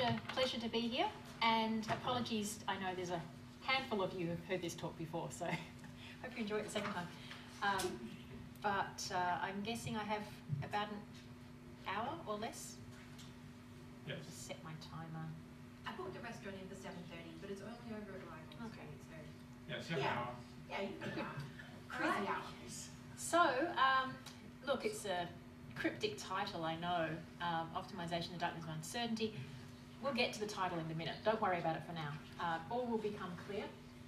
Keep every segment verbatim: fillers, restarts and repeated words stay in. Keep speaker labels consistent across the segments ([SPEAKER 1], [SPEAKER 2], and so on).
[SPEAKER 1] a pleasure to be here, and apologies, I know there's a handful of you who have heard this talk before, so hope you enjoy it the second time. Um, but uh, I'm guessing I have about an hour or less.
[SPEAKER 2] Yes.
[SPEAKER 1] I'll just set my timer.
[SPEAKER 3] I booked a restaurant in for seven thirty, but it's only over at arrival.
[SPEAKER 1] Okay.
[SPEAKER 3] So
[SPEAKER 2] Yeah, seven
[SPEAKER 3] Yeah.
[SPEAKER 2] hours.
[SPEAKER 3] yeah, you can
[SPEAKER 1] Crazy hours. So, um, look, it's a cryptic title, I know, um, Optimisation, the Darkness of Uncertainty. We'll get to the title in a minute. Don't worry about it for now. Uh, all will become clear.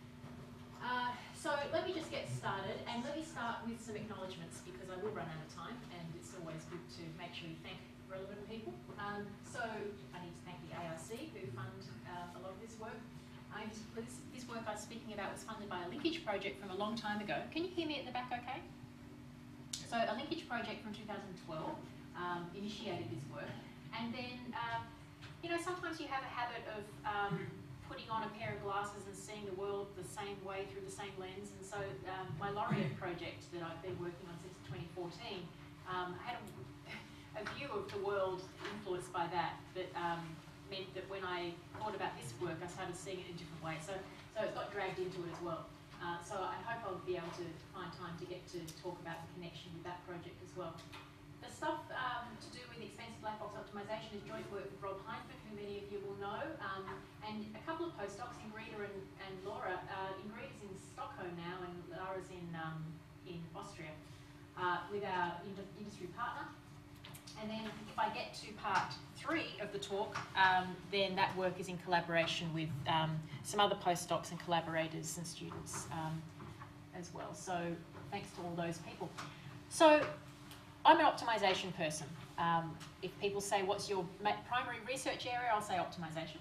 [SPEAKER 1] Uh, so let me just get started, and let me start with some acknowledgements because I will run out of time, and it's always good to make sure you thank relevant people. Um, so I need to thank the A I C who fund uh, a lot of this work. I, this, this work I was speaking about was funded by a linkage project from a long time ago. Can you hear me at the back okay? So a linkage project from two thousand twelve um, initiated this work, and then uh, you know, sometimes you have a habit of um, putting on a pair of glasses and seeing the world the same way through the same lens, and so um, my laureate project that I've been working on since twenty fourteen, um, I had a, a view of the world influenced by that, that um, meant that when I thought about this work, I started seeing it in a different way, so, so it got dragged into it as well. Uh, so I hope I'll be able to find time to get to talk about the connection with that project as well. The stuff um, to do with expensive black box optimisation is joint work with Rob Heinfeld, who many of you will know, um, and a couple of postdocs, Ingrida and, and Laura. Uh, Ingrida's in Stockholm now, and Laura's in um, in Austria, uh, with our ind industry partner. And then if I get to part three of the talk, um, then that work is in collaboration with um, some other postdocs and collaborators and students um, as well. So thanks to all those people. So I'm an optimisation person. Um, if people say, what's your primary research area, I'll say optimisation.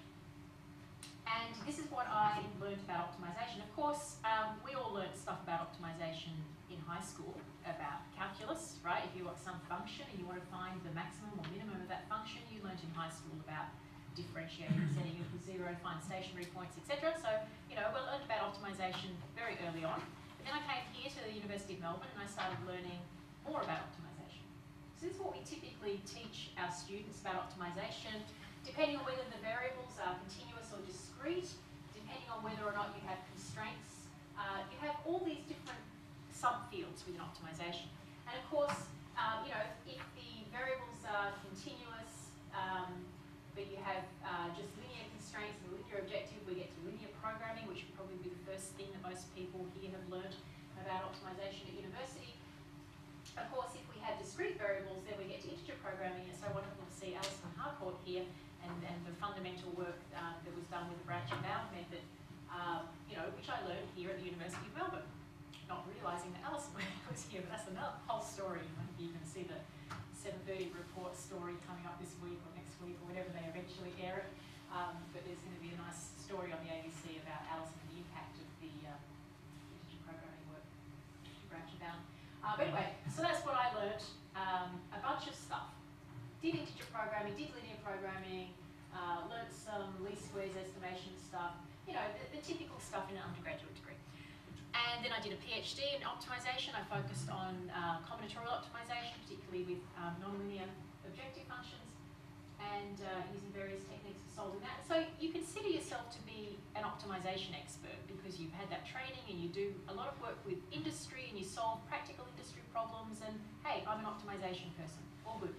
[SPEAKER 1] And this is what I learned about optimisation. Of course, um, we all learned stuff about optimisation in high school, about calculus, right? If you got some function and you want to find the maximum or minimum of that function, you learned in high school about differentiating, setting equal zero, find stationary points, et cetera. So, you know, we learned about optimisation very early on. But then I came here to the University of Melbourne and I started learning more about optimisation. So this is what we typically teach our students about optimisation, depending on whether the variables are continuous or discrete, depending on whether or not you have constraints. Uh, you have all these different subfields within optimisation. And of course, um, you know, if the variables are continuous, um, but you have uh, just linear constraints and linear objective, we get to linear programming, which would probably be the first thing that most people here have learned about optimisation at university. Of course, if we have discrete variables, then we get to integer programming. It's so wonderful to see Alison Harcourt here and, and the fundamental work uh, that was done with the branch and bound method, uh, you know, which I learned here at the University of Melbourne. Not realising that Alison was here, but that's another whole story. I think you can see the seven thirty report story coming up this week or next week or whenever they eventually air it. Um, but there's going to be a nice story on the A B C about Alison and the impact of the uh, integer programming work, branch and bound. Uh, but anyway, so that's what I learnt. Um, a bunch of stuff. Did integer programming, did linear programming, uh, learnt some least squares estimation stuff. You know, the, the typical stuff in an undergraduate degree. And then I did a PhD in optimisation. I focused on uh, combinatorial optimisation, particularly with um, nonlinear objective functions, and uh, using various techniques for solving that. So you consider yourself to be an optimisation expert because you've had that training and you do a lot of work with industry and you solve practical industry problems, and hey, I'm an optimisation person, all good.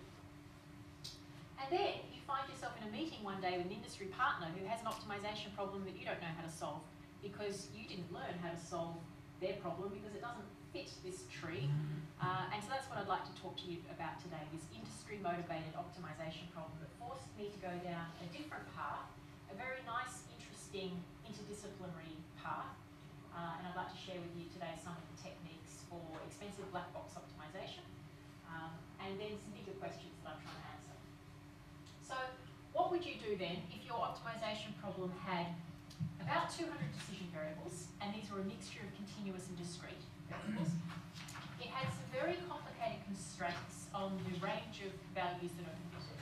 [SPEAKER 1] And then you find yourself in a meeting one day with an industry partner who has an optimisation problem that you don't know how to solve, because you didn't learn how to solve their problem because it doesn't fit this tree. Uh, and so that's what I'd like to talk to you about today, this industry-motivated optimisation problem that forced me to go down a different path, a very nice, interesting, interdisciplinary path. Uh, and I'd like to share with you today some of the techniques for expensive black box optimisation, um, and then some bigger questions that I'm trying to answer. So what would you do then if your optimisation problem had about two hundred decision variables, and these were a mixture of continuous and discrete variables? It had some very complicated constraints on the range of values that are permitted,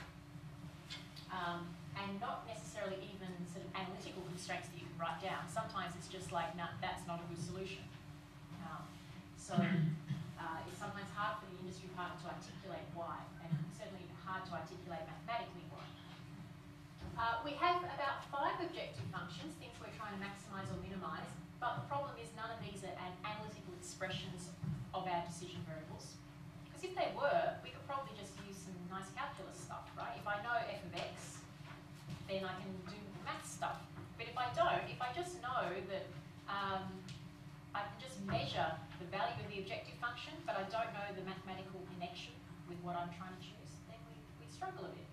[SPEAKER 1] um, and not necessarily even sort of analytical constraints that you can write down. Sometimes it's just like, no, that's not a good solution. Um, so uh, it's sometimes hard for the industry partner to articulate why, and certainly hard to articulate mathematically why. Uh, we have about five objective functions, things we're trying to maximise or minimise, but the problem is none of these are an analytical expressions of our decision variables. Because if they were, we could probably just use some nice calculus stuff, right? If I know f of x, then I can do math stuff. But if I don't, if I just know that um, I can just measure the value of the objective function, but I don't know the mathematical connection with what I'm trying to choose, then we, we struggle a bit.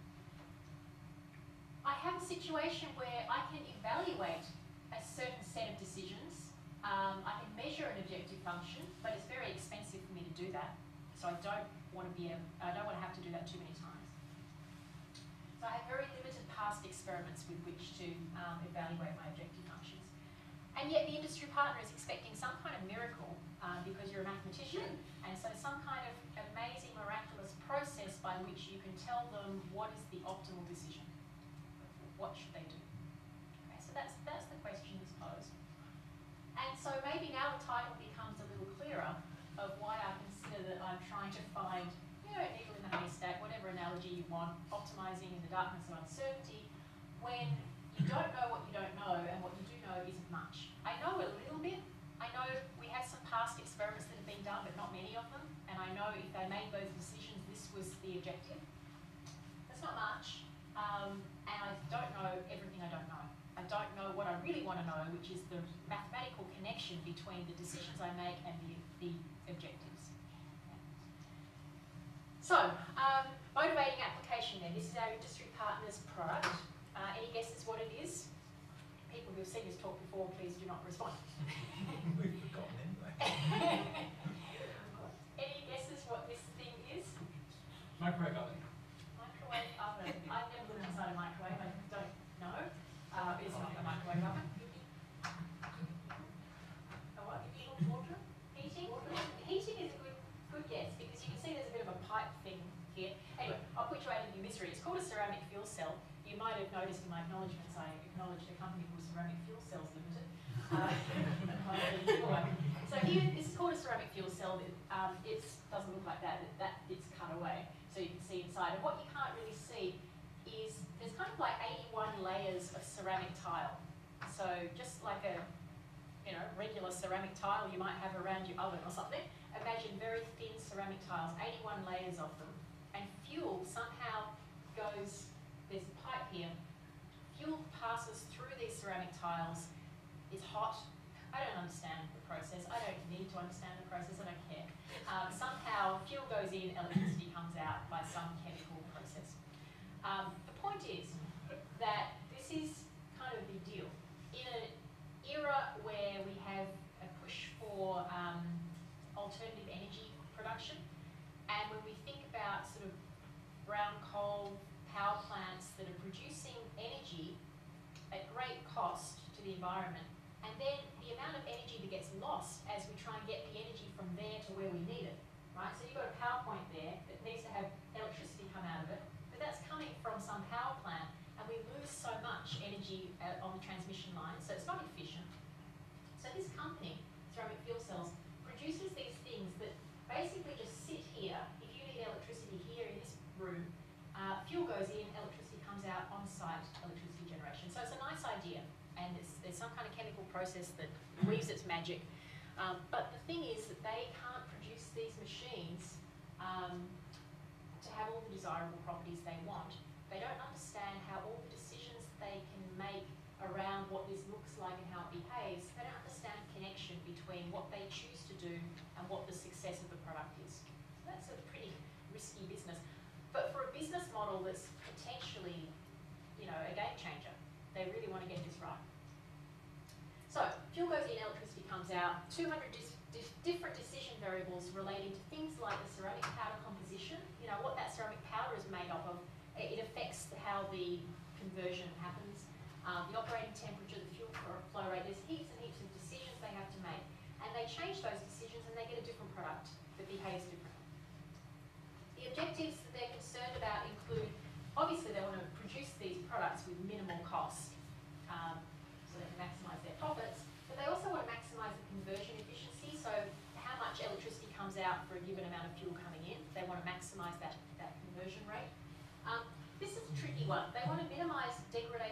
[SPEAKER 1] I have a situation where I can evaluate a certain set of decisions. Um, I can measure an objective function, but it's very expensive for me to do that. So I don't want to be, a, I don't want to have to do that too many times. So I have very limited past experiments with which to um, evaluate my objective functions. And yet the industry partner is expecting some kind of miracle uh, because you're a mathematician, and so some kind of amazing, miraculous process by which you can tell them what is the optimal decision. What should they do? Okay, so that's, that's the question that's posed. And so maybe now the title becomes a little clearer of why I consider that I'm trying to find, you know, needle in the haystack, whatever analogy you want, optimising in the darkness of uncertainty, when you don't know what you don't know, and what you do know isn't much. I know a little bit. I know we have some past experiments that have been done, but not many of them, and I know if they made those decisions, this was the objective. That's not much. Um, and I don't know everything I don't know. I don't know what I really want to know, which is the mathematical connection between the decisions I make and the, the objectives. So, um, motivating application then. This is our industry partner's product. Uh, any guesses what it is? People who have seen this talk before, please do not respond.
[SPEAKER 4] We've forgotten anyway.
[SPEAKER 1] Any guesses what this thing is?
[SPEAKER 2] Microwave oven.
[SPEAKER 1] Microwave oven. I've never looked inside a microwave. I don't know. Uh, it's not a microwave oven. A what? Water? Heating? Heating is a good, good guess because you can see there's a bit of a pipe thing here. Anyway, I'll put you out of your misery. It's called a ceramic fuel cell. You might have noticed in my acknowledgements I acknowledged a company called Ceramic Fuel Cells Limited. Uh, so here, this is called a ceramic fuel cell. It um, doesn't look like that. That it's cut away, so you can see inside. And what you can't really see is there's kind of like eighty-one layers of ceramic tile. So just like a, you know, regular ceramic tile you might have around your oven or something. Imagine very thin ceramic tiles, eighty-one layers of them, and fuel somehow goes. There's a pipe here. Fuel passes through these ceramic tiles. It's hot. I don't understand the process. I don't need to understand the process. I don't care. Um, somehow fuel goes in, electricity comes out by some chemical process. Um, the point is that this is kind of a big deal. In an era where we have a push for um, alternative energy production, and when we think about sort of brown coal power plants that are producing energy at great cost to the environment, and then the amount of energy that gets lost as we try and get the energy from there to where we need it, right? So you've got a power point there that needs to have electricity come out of it, but that's coming from some power plant, and we lose so much energy uh, on the transmission line, so it's not efficient. So this company, Ceramic Fuel Cells, produces these things that basically just sit here. If you need electricity here in this room, uh, fuel goes in, electricity comes out, on-site electricity generation. So it's a nice idea, and it's, there's some kind of chemical process that weaves its magic. Um, but the thing is that they can't produce these machines um, to have all the desirable properties they want. They don't understand how all the decisions they can make around what this looks like and how it behaves. They don't understand the connection between what they choose to do and what the success of the product is. So that's a pretty risky business. But for a business model that's potentially, you know, a game changer, they really want to get this right. So, fuel goes in, electricity comes out, two hundred dis dis different decision variables relating to things like the ceramic powder composition, you know, what that ceramic powder is made up of. It affects how the conversion happens, um, the operating temperature, the fuel flow rate. There's heaps and heaps of decisions they have to make. And they change those decisions and they get a different product that behaves differently. The objectives that they're concerned about include, obviously they want to produce these products with minimal cost, um, so they can maximise their profits, but they also want to maximise the conversion efficiency, so how much electricity comes out for a given amount of fuel coming in. They want to maximise that, that conversion rate. Um, this is a tricky one. They want to minimise degradation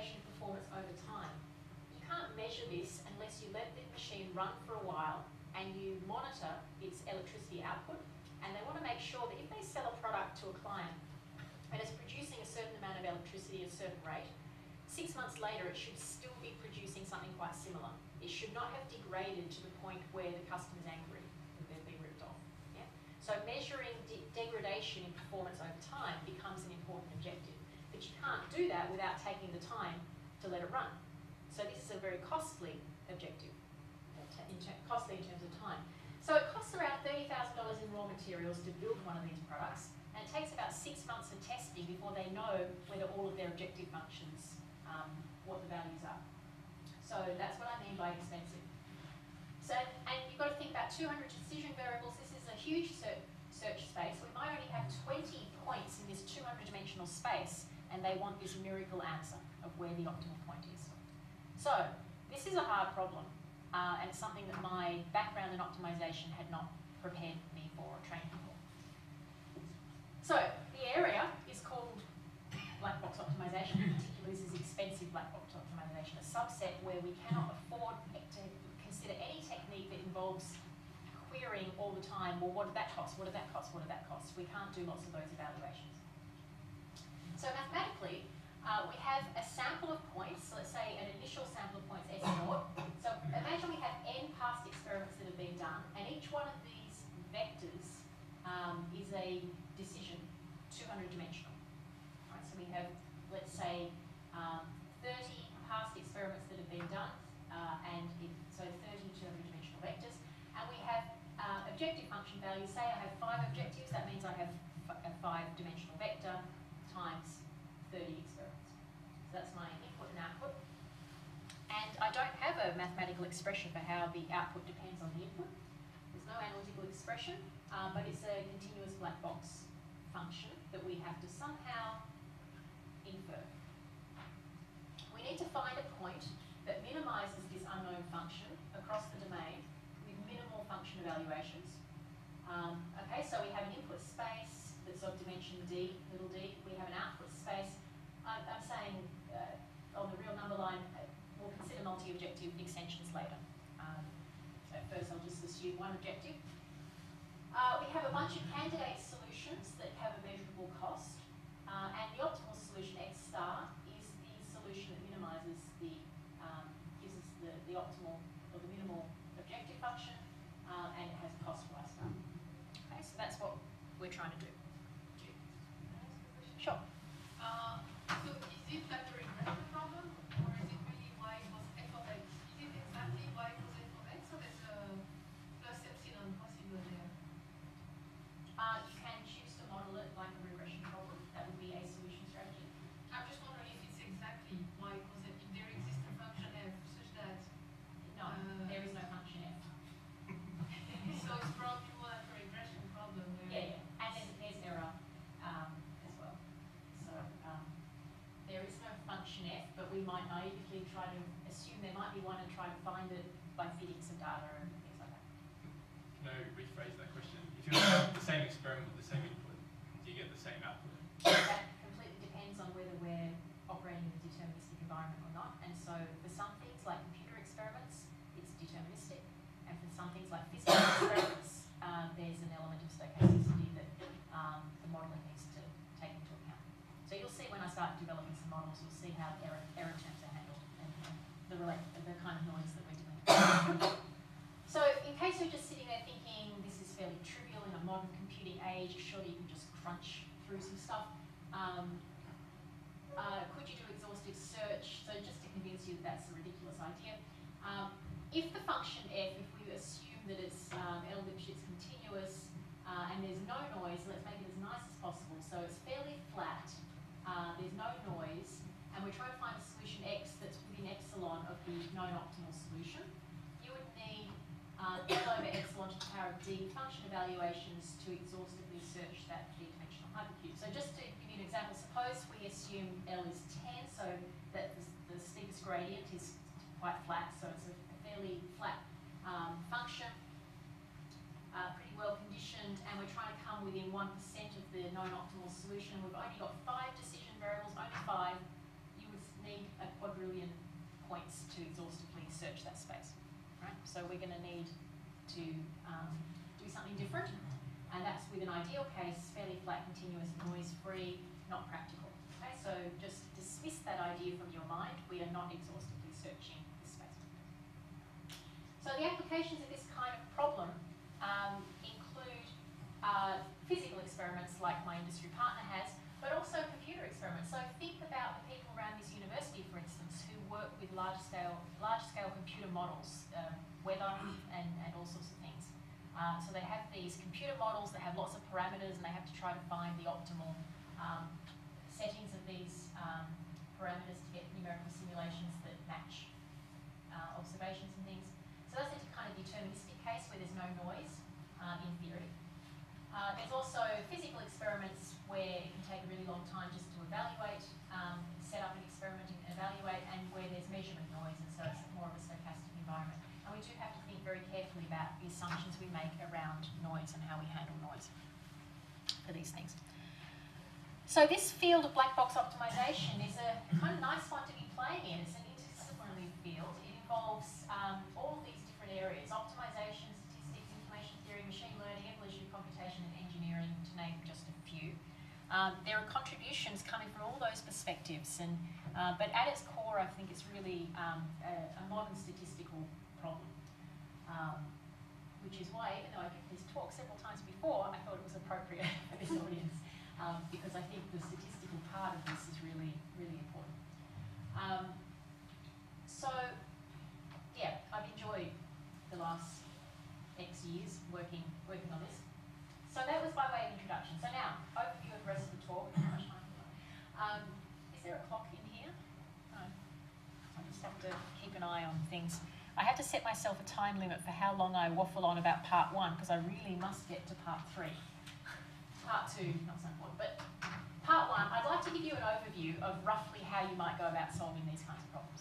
[SPEAKER 1] measure this unless you let the machine run for a while and you monitor its electricity output. And they want to make sure that if they sell a product to a client and it's producing a certain amount of electricity at a certain rate, six months later it should still be producing something quite similar. It should not have degraded to the point where the customer's angry that they've been ripped off. Yeah? So measuring de degradation in performance over time becomes an important objective. But you can't do that without taking the time to let it run. So this is a very costly objective, in ter costly in terms of time. So it costs around thirty thousand dollars in raw materials to build one of these products, and it takes about six months of testing before they know whether all of their objective functions, um, what the values are. So that's what I mean by expensive. So, and you've got to think about two hundred decision variables. This is a huge search, search space. We might only have twenty points in this two hundred dimensional space, and they want this miracle answer of where the optimal point is. So this is a hard problem, uh, and it's something that my background in optimization had not prepared me for or trained me for. So the area is called black box optimization. In particular, this is expensive black box optimization, a subset where we cannot afford to consider any technique that involves querying all the time, well, what did that cost, what did that cost, what did that cost? We can't do lots of those evaluations. So mathematically, uh, we have a sample of points, so let's say an initial sample of points S naught. So imagine we have n past experiments that have been done, and each one of these vectors um, is a decision, two hundred dimensional. Right, so we have, let's say, um, thirty past experiments that have been done, uh, and it, so thirty two hundred dimensional vectors, and we have uh, objective function values. Say I have five objectives, that means I have a five dimensional vector times thirty experiments. So that's my input and output. And I don't have a mathematical expression for how the output depends on the input. There's no analytical expression, um, but it's a continuous black box function that we have to somehow infer. We need to find a point that minimizes this unknown function across the domain with minimal function evaluations. Um, okay, so we have an input space that's of dimension d, little d. We have an output space. I'm, I'm saying uh, on the real number line, uh, we'll consider multi-objective extensions later. Um, so first I'll just assume one objective. Uh, we have a bunch of candidate solutions that have a measurable cost, uh, and the optimal solution X star is the solution that minimizes the, um, gives us the, the optimal or the minimal objective function, uh, and it has a cost Y star. Okay, so that's what we're trying to do. Sure.
[SPEAKER 5] Uh, so is it like a regression problem, or is it really y equals f of x? Is it exactly y equals f of x, or there's a plus epsilon possible there?
[SPEAKER 1] Uh, you can choose to model it like a regression problem. That would be a solution strategy.
[SPEAKER 5] I'm just wondering if it's exactly y equals f, if there exists a function f such that...
[SPEAKER 1] No,
[SPEAKER 5] Uh,
[SPEAKER 1] there is no function f.
[SPEAKER 5] So it's probably more like a regression problem. Where
[SPEAKER 1] Yeah, yeah. And there's, there's error um, as well. So um, there is no function f, but we might naively try to assume there might be one and try to find it by fitting some data and things like that.
[SPEAKER 2] Can I rephrase that question? If you have the same experiment with the same input, do you get the same output?
[SPEAKER 1] That completely depends on whether we're operating in a deterministic environment or not. And so for some things like computer experiments, it's deterministic. And for some things like physical experiments, uh, there's an element of stochasticity that um, the modelling needs to take into account. So you'll see when I start developing some models, you'll see how error, error terms are handled and, and the, relate, the kind of noise that we're doing. So in case you're just sitting there thinking this is fairly trivial in a modern computing age, surely you can just crunch through some stuff. Um, uh, could you do exhaustive search? So just to convince you that that's a ridiculous idea. Um, if the function f, if we assume that it's um, L Lipschitz continuous uh, and there's no noise, let's make it as nice as possible. So it's fairly flat, uh, there's no noise, and we're trying to find a solution x that's within epsilon of the known optimal solution. You would need uh, L over epsilon to the power of d function evaluations to exhaustively search that d-dimensional hypercube. So just to give you an example, suppose we assume L is ten, so that the, the steepest gradient is quite flat, so it's a, a fairly flat um, function, uh, pretty well conditioned, and we're trying to come within one percent of the known optimal solution. We've only got five decision variables, only five. You would need a quadrillion points to exhaustively search that space, right? So we're going to need to um, do something different, and that's with an ideal case, fairly flat, continuous, noise-free, not practical. Okay, so just dismiss that idea from your mind. We are not exhaustively searching this space. So the applications of this kind of problem um, include uh, physical experiments like my industry partner has, but also computer experiments. So think about the people around this university, for instance, who work with large-scale large-scale computer models, um, weather and, and all sorts of things. Uh, so they have these computer models that have lots of parameters, and they have to try to find the optimal um, settings of these um, parameters to get numerical simulations that match uh, observations and things. So that's a kind of deterministic case where there's no noise uh, in theory. Uh, there's also physical experiments where it can take a really long time just to evaluate, um, set up an experiment and evaluate, and where there's measurement noise, and so it's more of a stochastic environment. And we do have to think very carefully about the assumptions we make around noise and how we handle noise for these things. So this field of black box optimization is a kind of nice one to be playing in. It's an interdisciplinary field. It involves um, all of these different areas: optimization, statistics, information theory, machine learning, evolutionary computation, and engineering, to name just a few. Um, there are contributions coming from all those perspectives, and uh, but at its core, I think it's really um, a, a modern statistical problem. Um, which is why, even though I gave this talk several times before, I thought it was appropriate for this audience, um, because I think the statistical part of this is really, really important. Um, so, yeah, I've enjoyed the last X years working, working on this. So that was by way of introduction. So now, overview of the rest of the talk. How much time have we got? Um, is there a clock in here? No. I just have to keep an eye on things. I have to set myself a time limit for how long I waffle on about part one, because I really must get to part three. Part two, not so important, but part one, I'd like to give you an overview of roughly how you might go about solving these kinds of problems.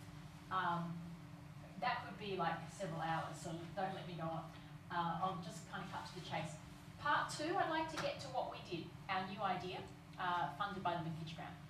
[SPEAKER 1] Um, that could be like several hours, so don't let me go on. Uh, I'll just kind of cut to the chase. Part two, I'd like to get to what we did, our new idea, uh, funded by the V I C Grant.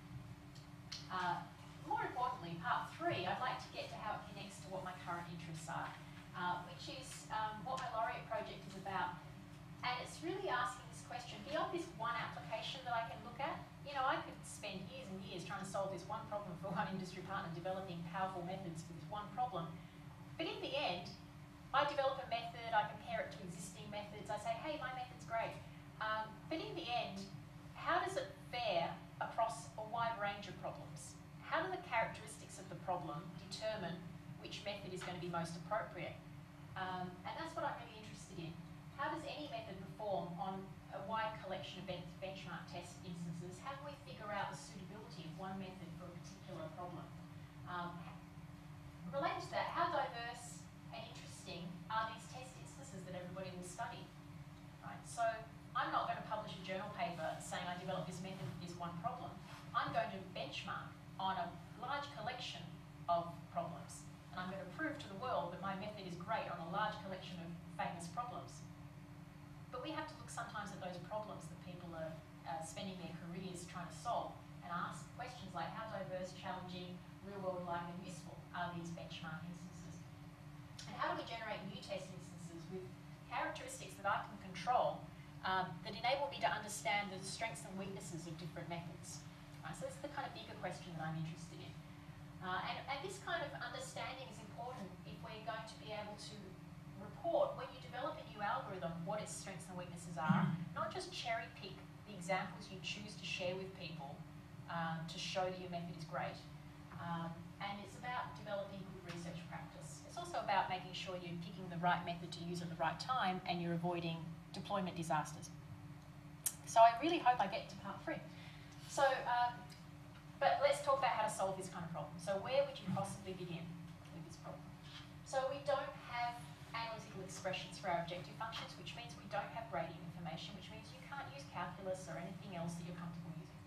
[SPEAKER 1] Uh, more importantly, part three, I'd like to get to how it connects to what my current interests are, uh, which is um, what my laureate project is about. And it's really asking this question, beyond this one application that I can look at, you know, I could spend years and years trying to solve this one problem for one industry partner, developing powerful methods for this one problem. But in the end, I develop a method, I compare it to existing methods, I say, hey, my method's great. Um, but in the end, how does it fare across a wide range of problems? How do the characteristics of the problem determine which method is going to be most appropriate? Um, and that's what I'm really interested in. How does any method perform on a wide collection of bench benchmark test instances? How do we figure out the suitability of one method for a particular problem? Um, related to that, how diverse and interesting are these test instances that everybody will study? Right? So I'm not going to publish a journal paper saying I developed this method for this one problem. I'm going to benchmark on a large collection of problems. And I'm going to prove to the world that my method is great on a large collection of famous problems. But we have to look sometimes at those problems that people are uh, spending their careers trying to solve and ask questions like how diverse, challenging, real-world-like and useful are these benchmark instances? And how do we generate new test instances with characteristics that I can control um, that enable me to understand the strengths and weaknesses of different methods? Right, so this is the kind of bigger question that I'm interested in. Uh, and, and this kind of understanding is important if we're going to be able to report, when you develop a new algorithm, what its strengths and weaknesses are, not just cherry pick the examples you choose to share with people um, to show that your method is great. Um, and it's about developing good research practice. It's also about making sure you're picking the right method to use at the right time and you're avoiding deployment disasters. So I really hope I get to part three. So, um, but let's talk about how to solve this kind of problem. So where would you possibly begin with this problem? So we don't have analytical expressions for our objective functions, which means we don't have gradient information, which means you can't use calculus or anything else that you're comfortable using.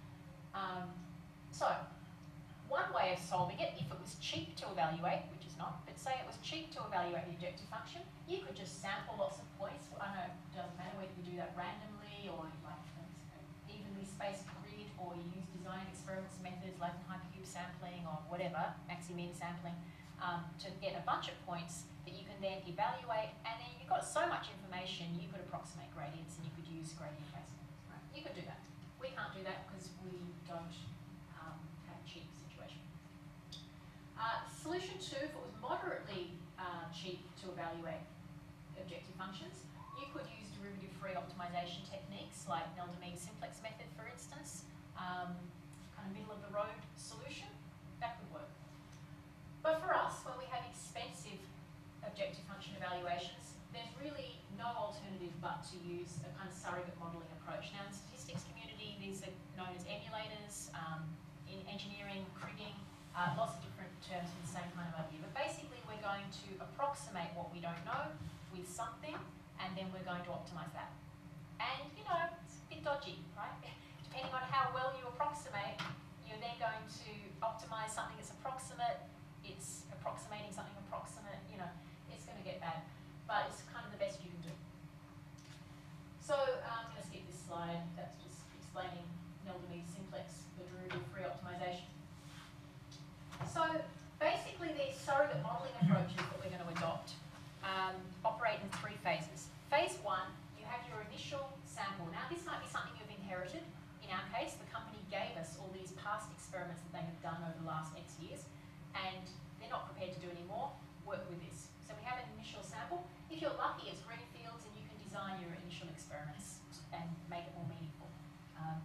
[SPEAKER 1] Um, so, one way of solving it, if it was cheap to evaluate, which is not, but say it was cheap to evaluate the objective function, you could just sample lots of points. I know it doesn't matter whether you do that randomly or like evenly spaced grid, or you use design experiments methods like hypercube sampling or whatever, maxi-min sampling, um, to get a bunch of points that you can then evaluate, and then you've got so much information, you could approximate gradients and you could use gradient based. Right? You could do that. We can't do that because we don't um, have a cheap situation. Uh, solution two, if it was moderately uh, cheap to evaluate objective functions, you could use derivative-free optimization techniques like Neldame's simplex method, for instance, um, kind of middle-of-the-road solution. That could work. But for us, when we have expensive objective function evaluations, there's really no alternative but to use a kind of surrogate modelling approach. Now, in the statistics community, these are known as emulators. Um, in engineering, cribbing, uh, lots of different terms for the same kind of idea. But basically, we're going to approximate what we don't know with something, and then we're going to optimise that. And, you know, it's a bit dodgy, right? Depending on how well you approximate, you're then going to optimise something that's approximate, it's approximating something approximate, you know, it's going to get bad. But it's kind of the best you can do. So I'm going to skip this slide. That's just explaining Neldame's simplex, the derivative-free optimization. So basically, these surrogate modelling approaches that we're going to adopt um, operate in three phases. Phase one, you have your initial sample. Now, this might be something you've inherited. In our case, the company gave us all these past experiments that they have done over the last X years, and they're not prepared to do any more. Work with this. So we have an initial sample. If you're lucky, it's greenfields, and you can design your initial experiments and make it more meaningful. Um,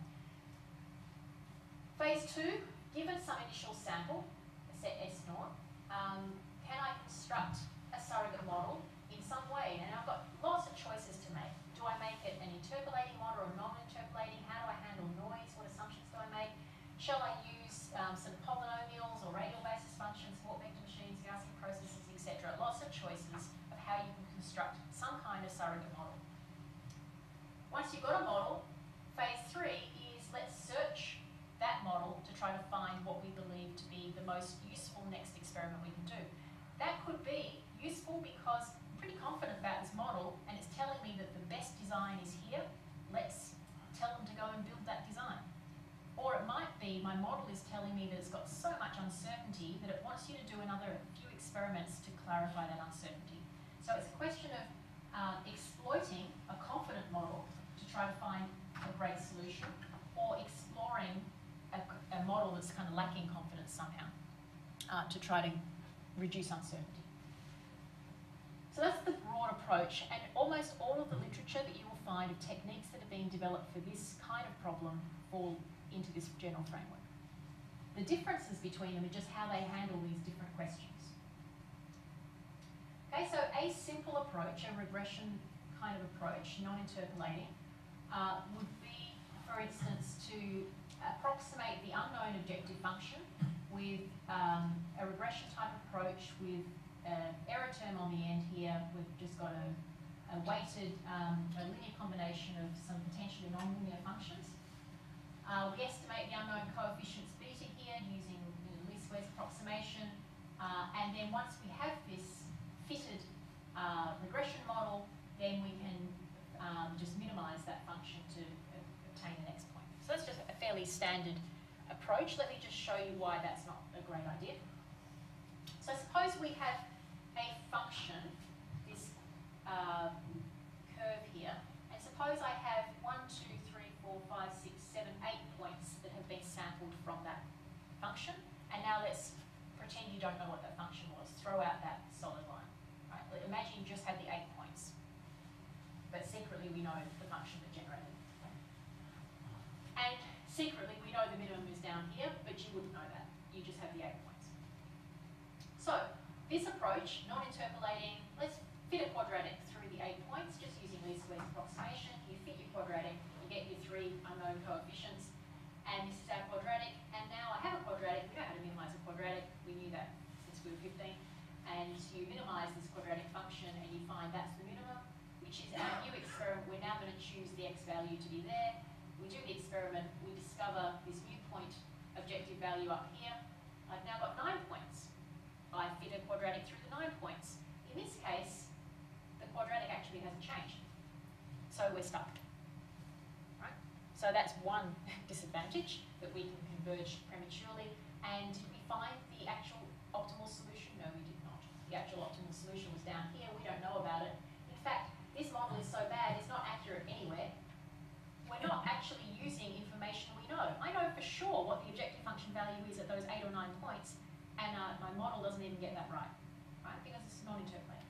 [SPEAKER 1] phase two, given some initial sample, a set S naught, um, can I construct a surrogate model in some way? And I've got lots of choices to make. Do I make it an interpolating model or non-interpolating? How do I handle noise? What assumptions do I make? Shall I use um, some polynomials or radial basis functions, Hort vector machines, Gaussian processes, et cetera? Lots of choices of how you can construct some kind of surrogate model. Once you've got a model, phase three is let's search that model to try to find what we believe to be the most useful next experiment we can do. That could be useful because I'm pretty confident about this model and it's telling me that the best design is here. Let's tell them to go and build that design. Or it might be my model is telling me that it's got so much uncertainty that it wants you to do another few experiments to clarify that uncertainty. So it's a question of uh, exploiting a confident model to try to find a great solution, or exploring a, a model that's kind of lacking confidence somehow uh, to try to reduce uncertainty. So that's the broad approach, and almost all of the literature that you will find of techniques that are being developed for this kind of problem fall into this general framework. The differences between them are just how they handle these different questions. Okay, so a simple approach, a regression kind of approach, non-interpolating, uh, would be, for instance, to approximate the unknown objective function with um, a regression type approach with an error term on the end here. We've just got a, a weighted, um, a linear combination of some potentially non-linear functions. Uh, we estimate the unknown coefficients beta here using the least squares approximation. Uh, and then once we have this fitted uh, regression model, then we can um, just minimize that function to uh, obtain the next point. So that's just a fairly standard approach. Let me just show you why that's not a great idea. So suppose we have a function, this uh, curve here, and suppose I have one, two, three, four, five, six, seven, eight points that have been sampled from that function. And now let's pretend you don't know what that function was. Throw out that solid line. Right? Imagine you just had the eight points, but secretly we know the function that generated it. And secretly we know the minimum is down here, but you wouldn't know that. You just have the eight points. So this approach, non-interpolating, let's fit a quadratic through the eight points, just using least squares approximation. You fit your quadratic, you get your three unknown coefficients, and this is our quadratic. And now I have a quadratic. We know how to minimize a quadratic. We knew that since we were fifteen. And you minimize this quadratic function, and you find that's the minimum, which is our new experiment. We're now going to choose the x value to be there. We do the experiment. We discover this new point objective value up here. I've now got nine points. I fit a quadratic through the nine points. In this case, the quadratic actually hasn't changed. So we're stuck. Right? So that's one disadvantage, that we can converge prematurely. And nine points, and uh, my model doesn't even get that right, right? Because it's not interpolating.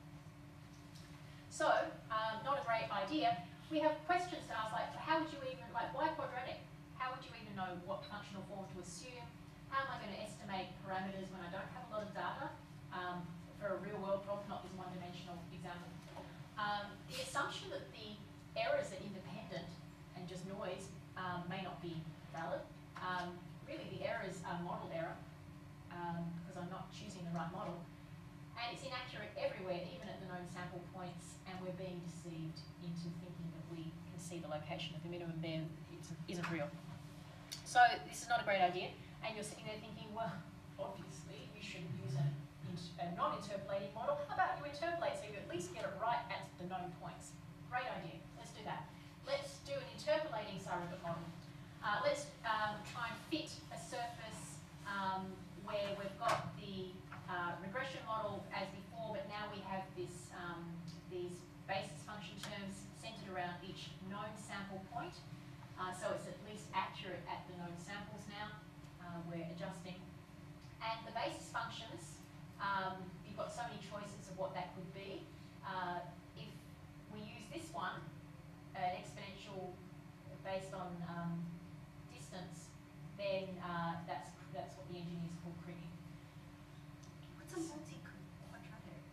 [SPEAKER 1] So, um, not a great idea. We have questions to ask, like, how would you even, like, why quadratic? How would you even know what functional form to assume? How am I going to estimate parameters when I don't have a lot of data? Um, for a real-world problem, not this one-dimensional example. Um, the assumption that the errors are independent and just noise um, may not be valid. Um, really, the errors are model error, um, because I'm not choosing the right model. And it's inaccurate everywhere, even at the known sample points, and we're being deceived into thinking that we can see the location of the minimum there isn't real. So this is not a great idea, and you're sitting there thinking, well, obviously we shouldn't use a, a non-interpolating model. How about you interpolate so you at least get it right at the known points? Great idea. Let's do that. Let's do an interpolating surrogate model. Uh, let's um, try and fit a surface um, where we've got the uh, regression model as before, but now we have this um, these basis function terms centered around each known sample point. Uh, so it's at least accurate at the known samples now. Uh, we're adjusting. And the basis functions, um, you've got so many choices of what that could be. Uh, if we use this one, an exponential based on um, distance, then uh, that's that's what the engineers call kriging.
[SPEAKER 3] What's a multi-quadratic?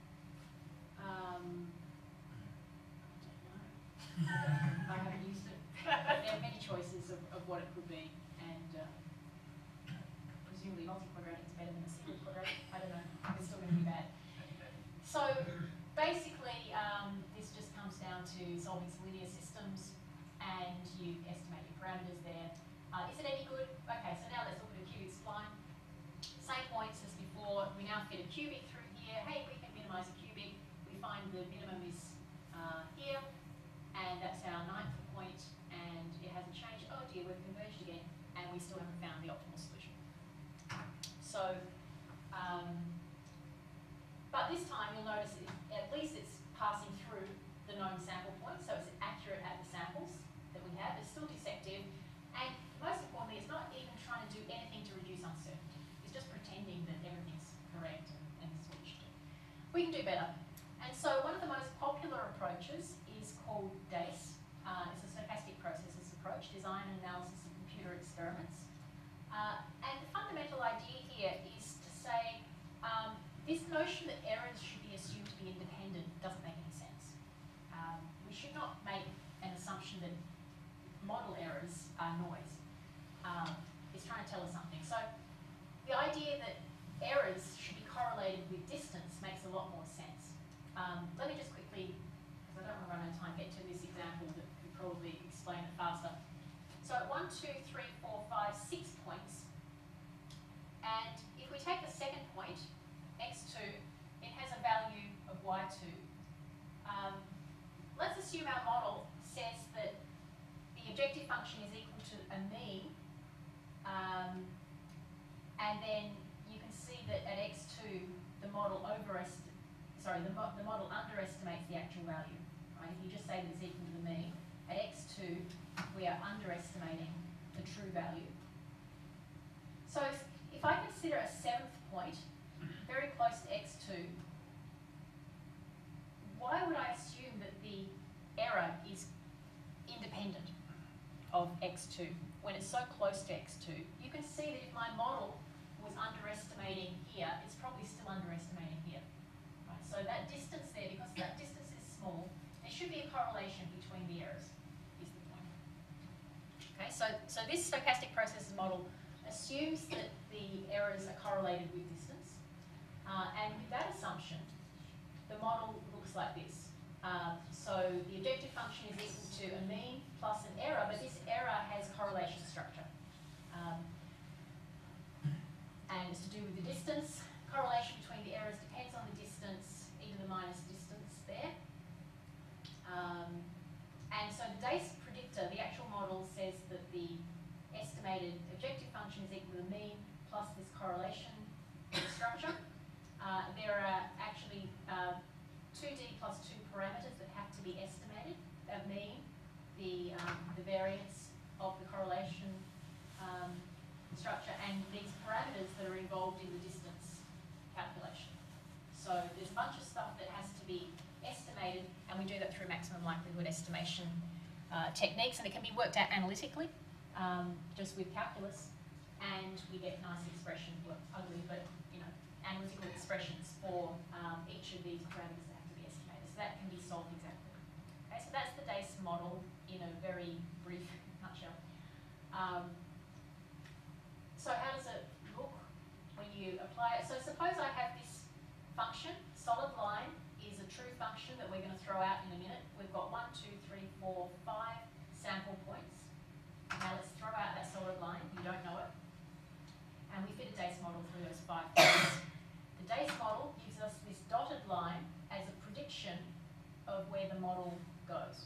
[SPEAKER 1] Um, I don't know. I haven't used it. But there are many choices of, of what it could be, and uh, presumably multi-quadratic is better than a single quadratic. I don't know. It's still going to be bad. So basically, um, this just comes down to solving some linear systems, and you estimate your parameters there. Uh, is it any good? Okay, so now let's look at a cubic spline. Same points as before. We now fit a cubic through here. Hey, we can minimize a cubic. We find the minimum is uh, here, and that's our ninth point, and it hasn't changed. Oh dear, we've converged again, and we still haven't found the optimal solution. So, um, but this time you'll notice it, at least it's passing through the known sample point, so it's accurate at the samples that we have. It's still deceptive, and most importantly, it's not even trying to do anything to reduce uncertainty. It's just pretending that everything's correct and, and this is what you should do. We can do better. And so one of the most popular approaches is called D A C E. Uh, it's a stochastic processes approach, design and analysis of computer experiments. Uh, and the fundamental idea here is to say um, this notion that errors should be assumed to be independent doesn't make any sense. Um, we should not make an assumption that model errors are noise. Um, it's trying to tell us something. So the idea that errors should be correlated with distance makes a lot more sense. Um, let me just quickly, because I don't want to run out of time, get to this example that could probably explain it faster. So at one, two, three, four, five, six points, and if we take the second point, x two, it has a value of y two. Um, let's assume our model says that the objective function is equal to a mean, um, and then you can see that at x two, the model overestimates, sorry, the, mo the model underestimates the actual value, right? If you just say that it's equal to the mean, at x two, we are underestimating the true value. So if, if I consider a seventh point, very close to x two, why would I assume that the error is independent of x two when it's so close to x two? You can see that if my model was underestimating here, it's probably still underestimating here. Right? So that distance there, because that distance is small, there should be a correlation between the errors, is the point. Okay, so, so this stochastic processes model assumes that the errors are correlated with distance, uh, and with that assumption, the model looks like this. Uh, so the objective function is equal to a mean plus an error, but this error has correlation structure. Um, and it's to do with the distance. Correlation between the errors depends on the distance, e to the minus distance there. Um, and so the D A C E predictor, the actual model, says that the estimated objective function is equal to the mean plus this correlation structure. Uh, there are actually uh, two D plus two parameters that have to be estimated. A mean, the, um, the variance of the correlation um, structure, and these parameters that are involved involved in the distance calculation. So there's a bunch of stuff that has to be estimated, and we do that through maximum likelihood estimation uh, techniques, and it can be worked out analytically, um, just with calculus, and we get nice expressions, well, ugly, but you know, analytical expressions for um, each of these parameters that have to be estimated. So that can be solved exactly. Okay, so that's the D A C E model in a very brief nutshell. Um, so how does it look when you apply it? So suppose I have this function, solid line is a true function that we're going to throw out in a minute. We've got one, two, three, four, five sample points. Now let's throw out that solid line, you don't know it. And we fit a D A C E model through those five points. The D A C E model gives us this dotted line as a prediction of where the model goes.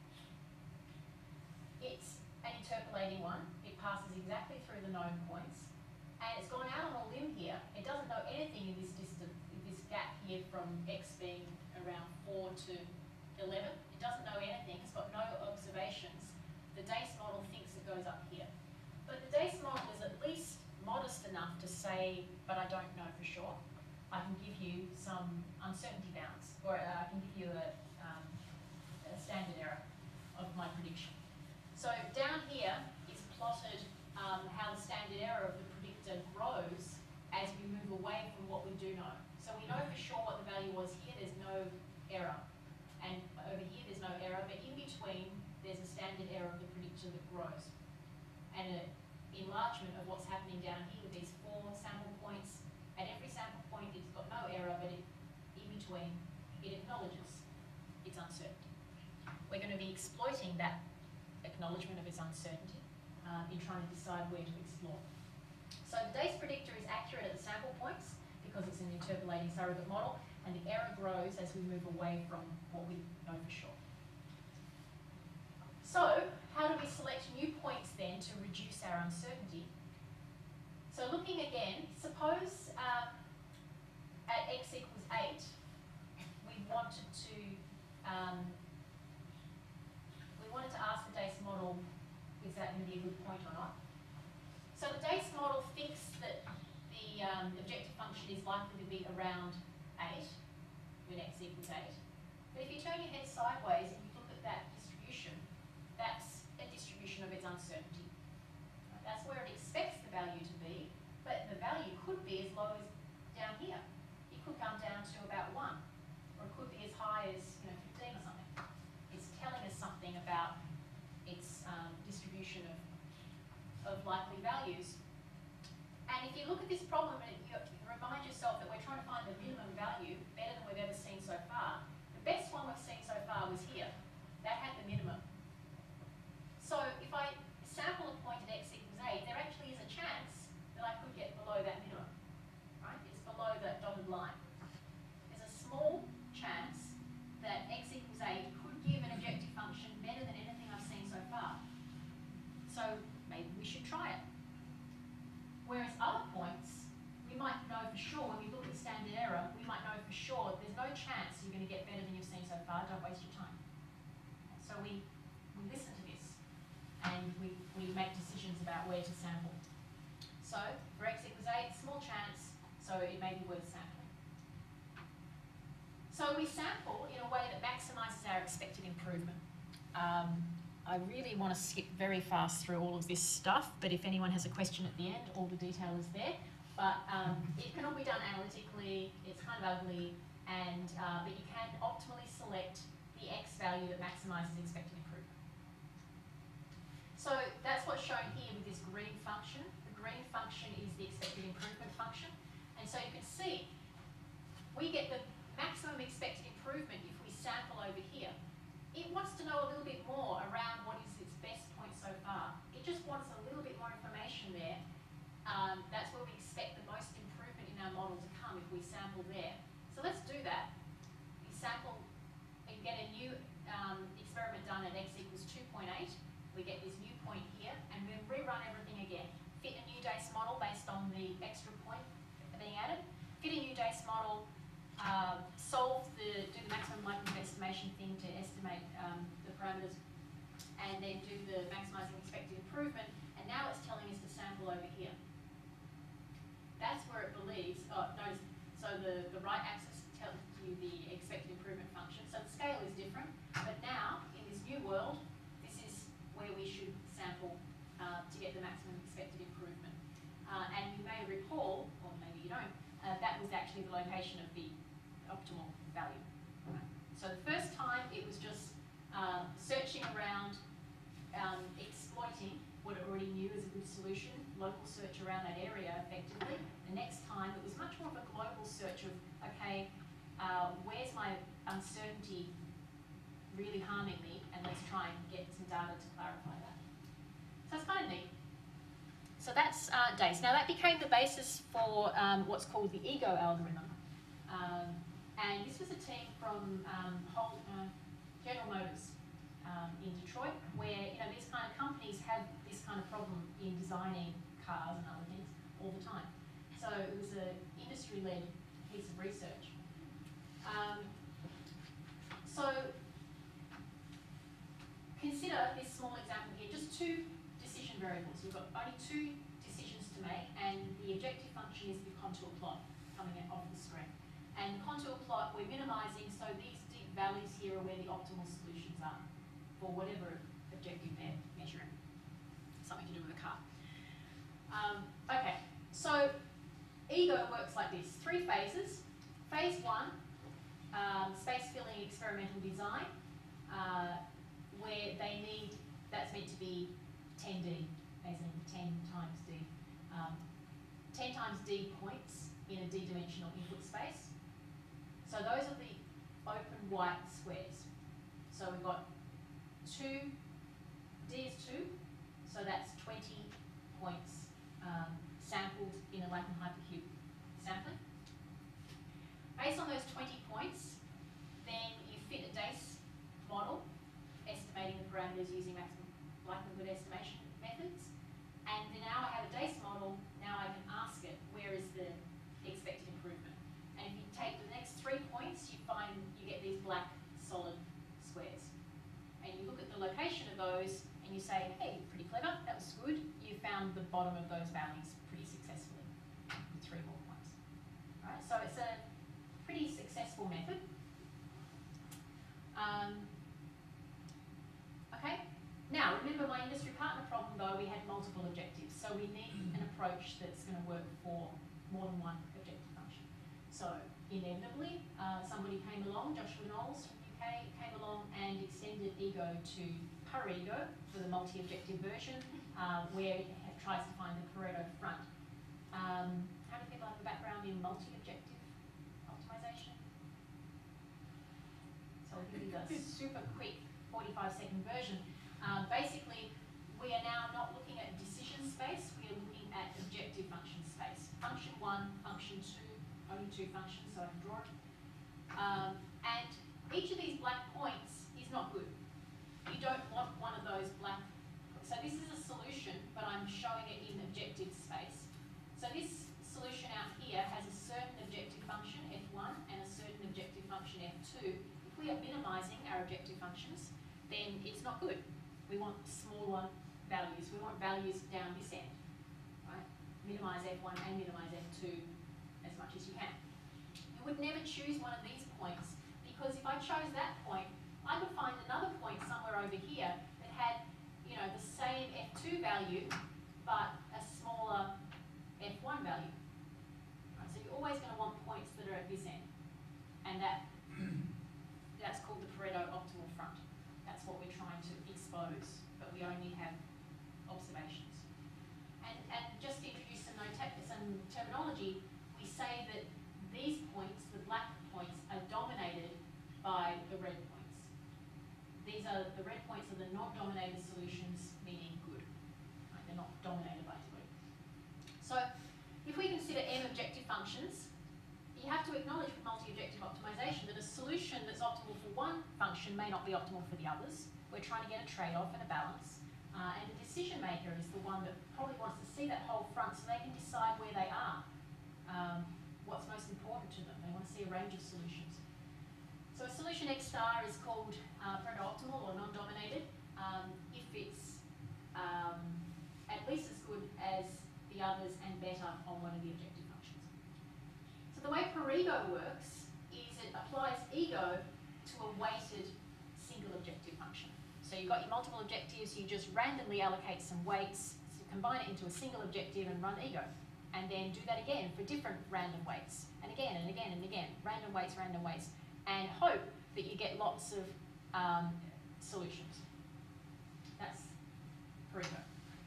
[SPEAKER 1] It's an interpolating one. It passes exactly through the known points. And it's gone out on a limb here. It doesn't know anything in this distance, this gap here from x being around four to eleven. It doesn't know anything. It's got no observations. The D A C E model thinks it goes up here. But the D A C E model is at least modest enough to say, but I don't know for sure. I can give you some uncertainty bounds, or uh, I can give you a, um, a standard error of my prediction. So down here is plotted um, how the standard error of the predictor grows as we move away from what we do know. So we know for sure what the value was here, there's no error. And over here there's no error, but in between there's a standard error of the predictor that grows. And an enlargement of what's happening down here with these four sample points. At every sample point it's got no error, but it, in between it acknowledges its uncertainty. We're going to be exploiting that acknowledgement of its uncertainty um, in trying to decide where to explore. So the D A C E predictor is accurate at the sample points because it's an interpolating surrogate model, and the error grows as we move away from what we know for sure. So how do we select new points then to reduce our uncertainty? So looking again, suppose um, at x equals eight, we wanted to um, we wanted to ask the D A C E model, is that going to be a good point or not? So the D A C E model thinks that the um, objective function is likely to be around eight when x equals eight. But if you turn your head sideways and you look at that distribution, that's a distribution of its uncertainty. Right? That's where it expects the value to be, but the value could be as low as down here. It could come down to about one, or it could be as high as you know fifteen or something. It's telling us something about its um, distribution of, of likely values. And if you look at this problem, and you, you remind yourself that we're trying to find the minimum value better than we've ever seen so far. The best one we've seen so far was here. That had the minimum. So if I sample a point at x equals eight, there actually is a chance that I could get below that minimum. Right? It's below that dotted line. There's a small chance that x equals eight could give an objective function better than anything I've seen so far. So maybe we should try it. Whereas other points, we might know for sure, when we look at standard error, we might know for sure there's no chance you're going to get better than you've seen so far, don't waste your time. So we, we listen to this and we, we make decisions about where to sample. So for x equals eight, small chance, so it may be worth sampling. So we sample in a way that maximises our expected improvement. Um, I really want to skip very fast through all of this stuff, but if anyone has a question at the end, all the detail is there. But um, it can all be done analytically, it's kind of ugly, and uh, but you can optimally select the x value that maximises expected improvement. So that's what's shown here with this green function. The green function is the expected improvement function. And so you can see, we get the maximum expected improvement if we sample over here. It wants to know a little bit more around what is its best point so far. It just wants a little bit more information there. Um, that's where we expect the most improvement in our model to come if we sample there. So let's do that. We sample and get a new um, experiment done at x equals two point eight. We get this new point here, and we rerun everything again. Fit a new D A C E model based on the extra point being added. Fit a new D A C E model. Uh, solve the, do the maximum likelihood estimation thing to estimate um, the parameters, and then do the maximising expected improvement, and now it's telling us to sample over here. That's where it the, the right axis tells you the expected improvement function. So the scale is different, but now in this new world, this is where we should sample uh, to get the maximum expected improvement. Uh, and you may recall, or maybe you don't, uh, that was actually the location of the optimal value. Right? So the first time it was just uh, searching around, um, exploiting what it already knew as a good solution, local search around that area effectively. The next time it was much more of a global search of, okay, uh, where's my uncertainty really harming me, and let's try and get some data to clarify that. So it's kind of neat. So that's uh, D A C E. Now that became the basis for um, what's called the ego algorithm. Um, and this was a team from um, Hol uh, General Motors um, in Detroit, where you know these kind of companies have this kind of problem in designing cars and other things all the time. So it was an industry-led piece of research. Um, so consider this small example here, just two decision variables. We've got only two decisions to make, and the objective function is the contour plot coming off the screen. And the contour plot we're minimising, so these deep valleys here are where the optimal solutions are for whatever objective they're measuring. Something to do with a car. Um, okay, so ego works like this. Three phases. Phase one, um, space-filling experimental design, uh, where they need, that's meant to be ten D, as in ten times D. Um, ten times D points in a D-dimensional input space. So those are the open white squares. So we've got two, D is two, so that's twenty points um, sampled in a Latin hypercube sampling. Based on those twenty points, then you fit a D A C E model, estimating the parameters using maximum likelihood estimation methods. And then now I have a D A C E model, now I can ask it, where is the expected improvement? And if you take the next three points, you find you get these black solid squares. And you look at the location of those and you say, hey, pretty clever, that was good. You found the bottom of those valleys pretty successfully with three more points. All right, so it's a pretty successful method. Um, okay, now remember my industry partner problem though, we had multiple objectives. So we need an approach that's going to work for more than one objective function. So inevitably, uh, somebody came along, Joshua Knowles from the U K, came along and extended ego to per-ego for the multi-objective version, uh, where it tries to find the Pareto front. Um, how many people have a background in multi-objective optimization? So I'll give you the super quick forty-five second version. Um, basically, we are now not looking at decision space, we are looking at objective function space. Function one, function two, only two functions, so I can draw it. Um, and each of these black points is not good. You don't want one of those black. So this is a solution, but I'm showing it in objective space. So this solution out here has a certain objective function, F one, and a certain objective function, F two. If we are minimising our objective functions, then it's not good. We want smaller values. We want values down this end, right? Minimise F one and minimise F two as much as you can. You would never choose one of these points, because if I chose that point, I could find another point somewhere over here that had, you know, the same F two value, but a smaller F one value. Right, so you're always going to want points that are at this end. And that that's called the Pareto optimal front. That's what we're trying to expose, but we only have observations. And, and just to introduce some, some terminology, we say that these points, the black points, are dominated by the red points. These are, the red points are the non-dominated solutions, meaning good. Right? They're not dominated by good. So if we consider M objective functions, you have to acknowledge with multi-objective optimization that a solution that's optimal for one function may not be optimal for the others. We're trying to get a trade-off and a balance. Uh, and the decision maker is the one that probably wants to see that whole front so they can decide where they are. Um, what's most important to them. They want to see a range of solutions. So a solution X star is called uh, Pareto optimal or non-dominated um, if it's um, at least as good as the others and better on one of the objective functions. So the way Pareto ego works is it applies ego to a weighted single objective function. So you've got your multiple objectives, you just randomly allocate some weights, so combine it into a single objective and run ego. And then do that again for different random weights. And again and again and again, random weights, random weights. And hope that you get lots of um, solutions. That's for ego.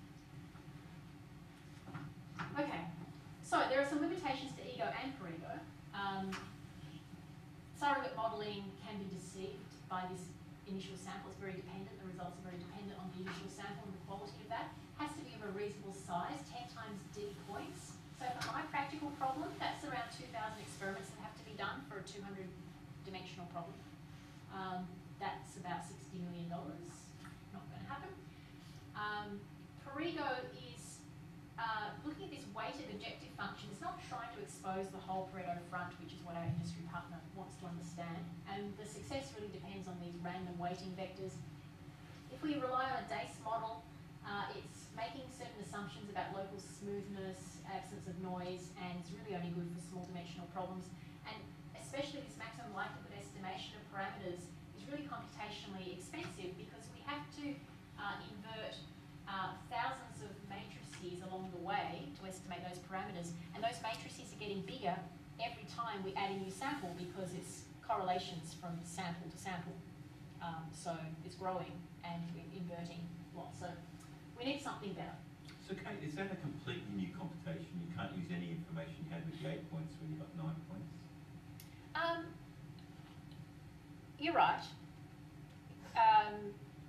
[SPEAKER 1] Okay, so there are some limitations to ego and for ego. Um, surrogate modelling can be deceived by this initial sample. It's very dependent, the results are very dependent on the initial sample and the quality of that. Has to be of a reasonable size, ten times D points. So for my practical problem, that's around two thousand experiments that have to be done for a two hundred dimensional problem. Um, that's about sixty million dollars. Not going to happen. Um, Parigo is uh, looking at this weighted objective function. It's not trying to expose the whole Pareto front, which is what our industry partner wants to understand. And the success really depends on these random weighting vectors. If we rely on a D A C E model, uh, it's making certain assumptions about local smoothness, absence of noise, and it's really only good for small dimensional problems. And especially this maximum likelihood estimation of parameters is really computationally expensive because we have to uh, invert uh, thousands of matrices along the way to estimate those parameters. And those matrices are getting bigger every time we add a new sample because it's correlations from sample to sample. Um, so it's growing and we're inverting lots. So we need something better.
[SPEAKER 6] So Kate, is that a completely new computation? You can't use any information you had with the eight points when you got nine points?
[SPEAKER 1] Um, you're right. Um,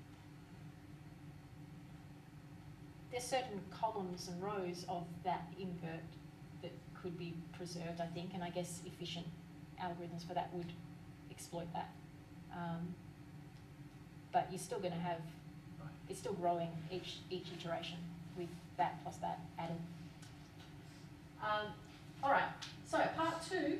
[SPEAKER 1] there's certain columns and rows of that invert that could be preserved, I think, and I guess efficient algorithms for that would exploit that. Um, but you're still going to have,
[SPEAKER 6] Right.
[SPEAKER 1] it's still growing each each iteration with that plus that added. Um, all right, so part two,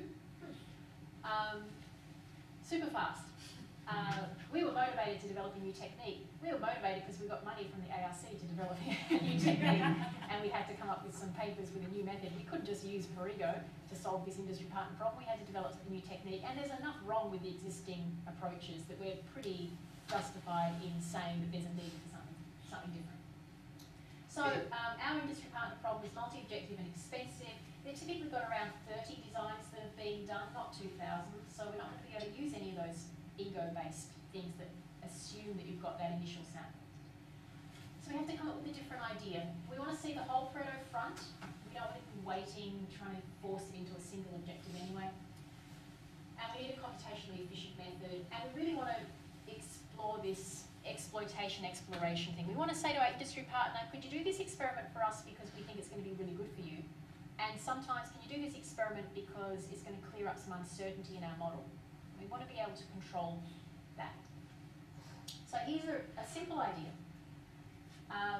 [SPEAKER 1] um, super fast. Uh, we were motivated to develop a new technique. We were motivated because we got money from the A R C to develop a new technique, and we had to come up with some papers with a new method. We couldn't just use Parigo to solve this industry partner problem. We had to develop a new technique, and there's enough wrong with the existing approaches that we're pretty justified in saying that there's a need for something, something different. So um, our industry partner problem is multi-objective and expensive. They've typically got around thirty designs that have been done, not two thousand, so we're not going to be able to use any of those ego-based things that assume that you've got that initial sample. So we have to come up with a different idea. We want to see the whole Pareto front. We don't want to be waiting, trying to force it into a single objective anyway. And we need a computationally efficient method. And we really want to explore this exploitation exploration thing. We want to say to our industry partner, could you do this experiment for us because we think it's going to be really good for you? And sometimes, can you do this experiment because it's going to clear up some uncertainty in our model? We want to be able to control that. So here's a, a simple idea. Um,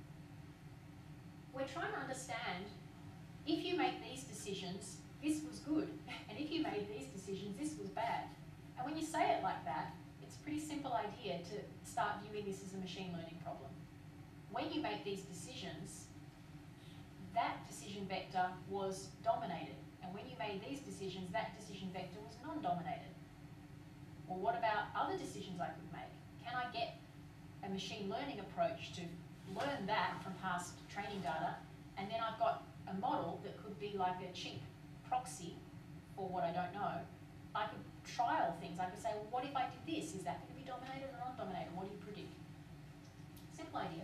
[SPEAKER 1] we're trying to understand, if you make these decisions, this was good. And if you made these decisions, this was bad. And when you say it like that, it's a pretty simple idea to start viewing this as a machine learning problem. When you make these decisions, that decision vector was dominated. And when you made these decisions, that decision vector was non-dominated. Or what about other decisions I could make? Can I get a machine learning approach to learn that from past training data, and then I've got a model that could be like a cheap proxy for what I don't know. I could trial things. I could say, well, what if I did this? Is that going to be dominated or non-dominated? What do you predict? Simple idea.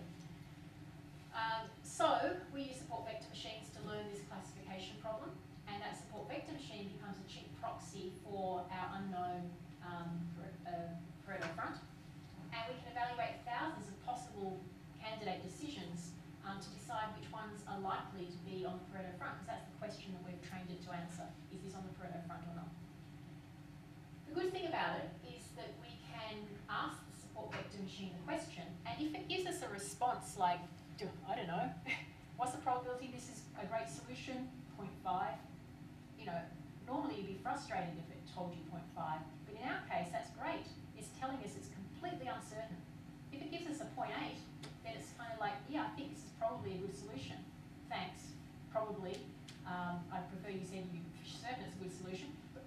[SPEAKER 1] Um, so we use support vector machines to learn this classification problem, and that support vector machine becomes a cheap proxy for our unknown um, uh, Pareto front. And we can evaluate thousands of possible candidate decisions um, to decide which ones are likely to be on the Pareto front, because that's the question that we've trained it to answer. Is this on the Pareto front or not? The good thing about it is that we can ask the support vector machine the question, and if it gives us a response like, I don't know, what's the probability this is a great solution? zero point five. You know, normally you'd be frustrated if it told you zero point five, but in our case, that's great. It's telling us it's completely uncertain. If it gives us a zero point eight, then it's kind of like, yeah, I think this is probably a good solution. Thanks. Probably. Um, I prefer you said you're certain it's a good solution, but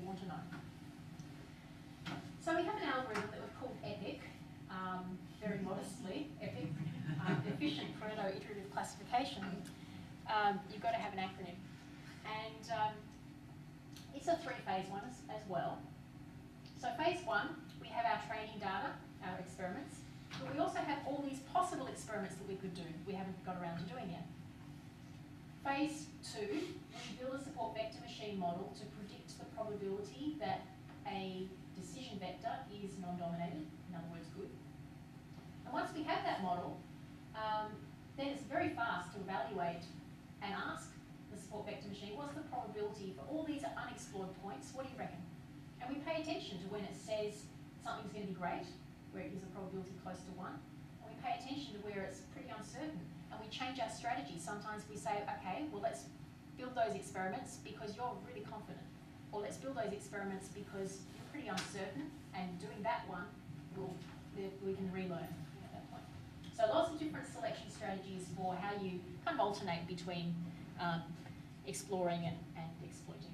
[SPEAKER 1] want to know. So we have an algorithm that we've called EPIC, um, very modestly, EPIC, um, efficient Pareto iterative classification. Um, you've got to have an acronym. And um, it's a three-phase one as, as well. So phase one, we have our training data, our experiments, but we also have all these possible experiments that we could do we haven't got around to doing yet. Phase two, we build a support vector machine model to predict the probability that a decision vector is non-dominated, in other words, good. And once we have that model, um, then it's very fast to evaluate and ask the support vector machine, what's the probability for all these unexplored points? What do you reckon? And we pay attention to when it says something's going to be great, where it gives a probability close to one, and we pay attention to where it's pretty uncertain, and we change our strategy. Sometimes we say, okay, well, let's build those experiments because you're really confident, or let's build those experiments because you're pretty uncertain, and doing that one, we'll, we can relearn at that point. So lots of different selection strategies for how you kind of alternate between um, exploring and, and exploiting.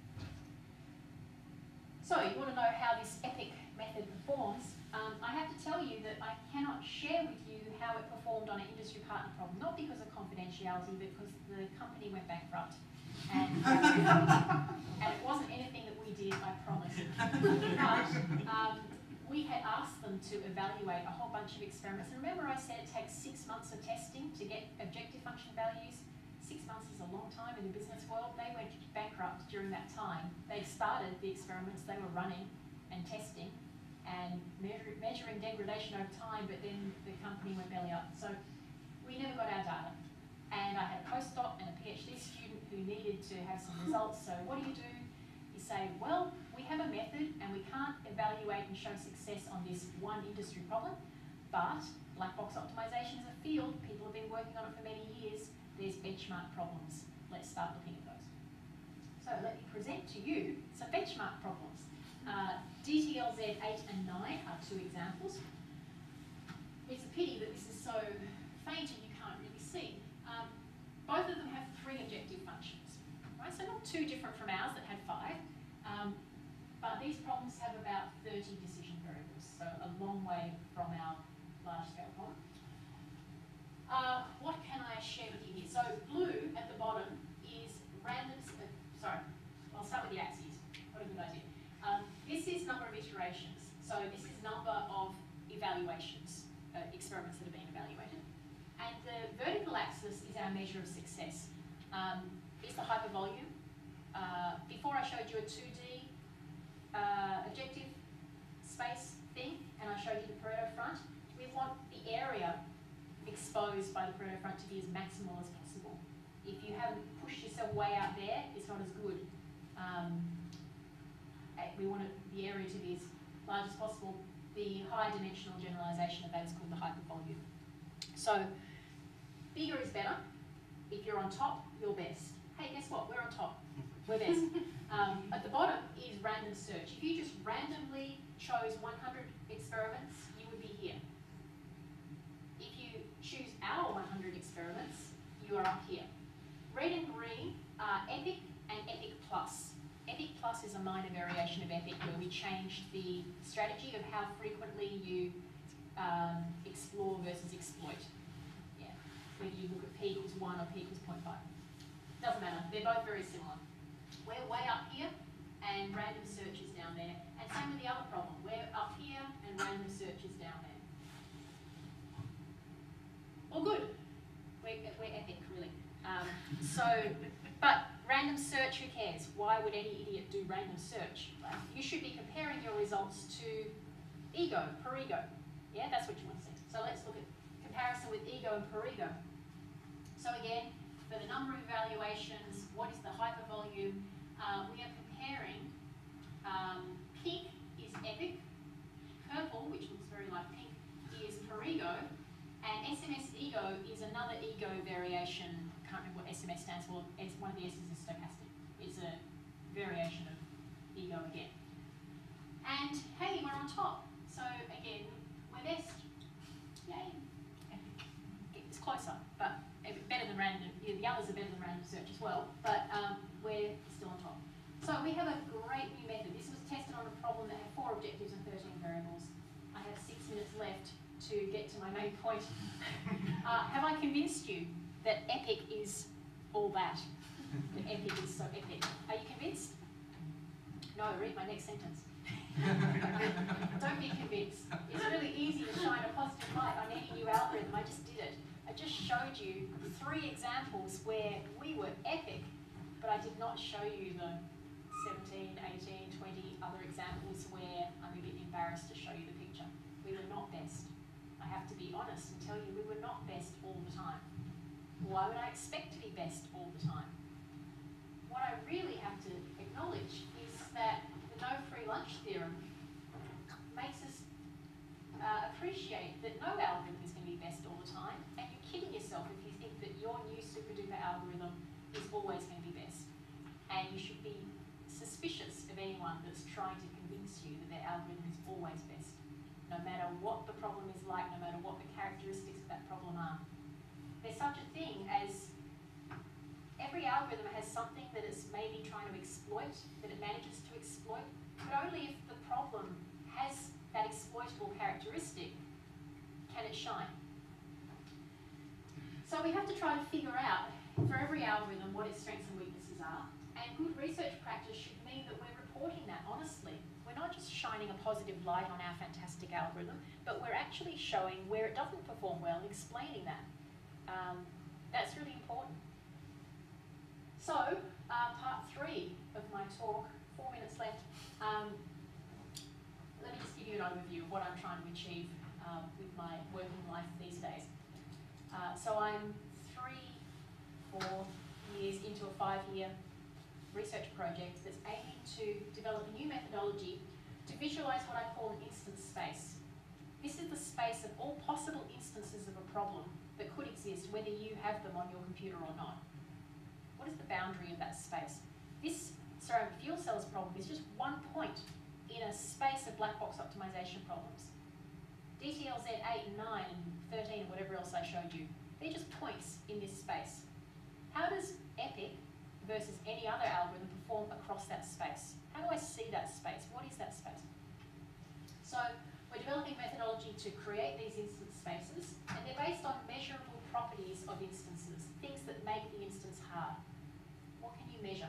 [SPEAKER 1] So you want to know how this EPIC method performs. Um, I have to tell you that I cannot share with you how it performed on an industry partner problem, not because of confidentiality, but because the company went bankrupt. And, and it wasn't anything that we did, I promise. But um, we had asked them to evaluate a whole bunch of experiments. And remember I said it takes six months of testing to get objective function values? Six months is a long time in the business world. They went bankrupt during that time. They started the experiments they were running and testing and measure, measuring degradation over time, but then the company went belly up. So we never got our data. And I had a postdoc and a PhD student who needed to have some results. So what do you do? You say, well, we have a method and we can't evaluate and show success on this one industry problem, but black box optimization is a field. People have been working on it for many years. There's benchmark problems. Let's start looking at those. So let me present to you some benchmark problems. Uh, D T L Z eight and nine are two examples. It's a pity that this is so faint and you can't really see. Um, both of them have three objective functions, right? So not too different from ours that had five, um, but these problems have about thirty decision variables, so a long way from our large-scale problem. Uh, what can I share with you here? So blue at the bottom is random, uh, sorry, I'll start with the axes. What a good idea. Um, this is number of iterations. So this is number of evaluations, uh, experiments that have been evaluated. And the vertical axis is our measure of success. Um, it's the hypervolume. Uh, before I showed you a two D uh, objective space thing, and I showed you the Pareto front, we want the area exposed by the Pareto front to be as maximal as possible. If you haven't pushed yourself way out there, it's not as good. Um, we want it, the area to be as large as possible. The high dimensional generalization of that is called the hypervolume. So bigger is better. If you're on top, you're best. Hey, guess what? We're on top. We're best. Um, at the bottom is random search. If you just randomly chose one hundred experiments, you would be here. If you choose our one hundred experiments, you are up here. Red and green are EPIC and EPIC Plus. EPIC Plus is a minor variation of EPIC where we changed the strategy of how frequently you um, explore versus exploit. Yeah, whether you look at P equals one or P equals zero point five. Doesn't matter, they're both very similar. We're way up here and random search is down there. And same with the other problem. We're up here and random search is down there. Well, good. We're, we're EPIC, really. Um, so, but random search, who cares? Why would any idiot do random search? Like, you should be comparing your results to ego, per ego. Yeah, that's what you want to see. So let's look at comparison with ego and per ego. So again, for the number of evaluations, what is the hypervolume? Uh, we are comparing, um, pink is EPIC, purple, which looks very like pink, is per ego, and S M S ego is another ego variation. Can't remember what S M S stands for. It's one of the S's is stochastic. It's a variation of ego again. And hey, we're on top. So again, we're best. Yay. It's closer, but better than random. Yeah, the others are better than random search as well, but um, we're still on top. So we have a great new method. This was tested on a problem that had four objectives and thirteen variables. I have six minutes left to get to my main point. Uh, have I convinced you that epic is all that? That epic is so epic. Are you convinced? No, read my next sentence. Don't be convinced. It's really easy to shine a positive light on any new algorithm. I just did it. I just showed you three examples where we were epic, but I did not show you the seventeen, eighteen, twenty other examples where I'm a bit embarrassed to show you the picture. We were not best. I have to be honest and tell you we were not best all the time. Why would I expect to be best all the time? What I really have to acknowledge is that the no free lunch theorem makes us uh, appreciate that no algorithm is going to be best all the time, and you're kidding yourself if you think that your new super duper algorithm is always going to be best. And you should be suspicious of anyone that's trying to convince you that their algorithm is always best, no matter what the problem is like, no matter what the characteristics of that problem are. There's such a thing as every algorithm has something that it's maybe trying to exploit, that it manages to exploit, but only if the problem has that exploitable characteristic can it shine. So we have to try to figure out for every algorithm what its strengths and weaknesses are, and good research practice should mean that we're reporting that honestly. We're not just shining a positive light on our fantastic algorithm, but we're actually showing where it doesn't perform well and explaining that. Um, that's really important. So, uh, part three of my talk, four minutes left. Um, let me just give you an overview of what I'm trying to achieve um, with my working life these days. Uh, so I'm three, four years into a five-year research project that's aiming to develop a new methodology to visualize what I call an instance space. This is the space of all possible instances of a problem that could exist, whether you have them on your computer or not. What is the boundary of that space? This ceramic fuel cells problem is just one point in a space of black box optimization problems. D T L Z eight and nine and thirteen and whatever else I showed you, they're just points in this space. How does epic versus any other algorithm perform across that space? How do I see that space? What is that space? So we're developing methodology to create these instance spaces, and they're based on measurable properties of instances, things that make the instance hard. What can you measure?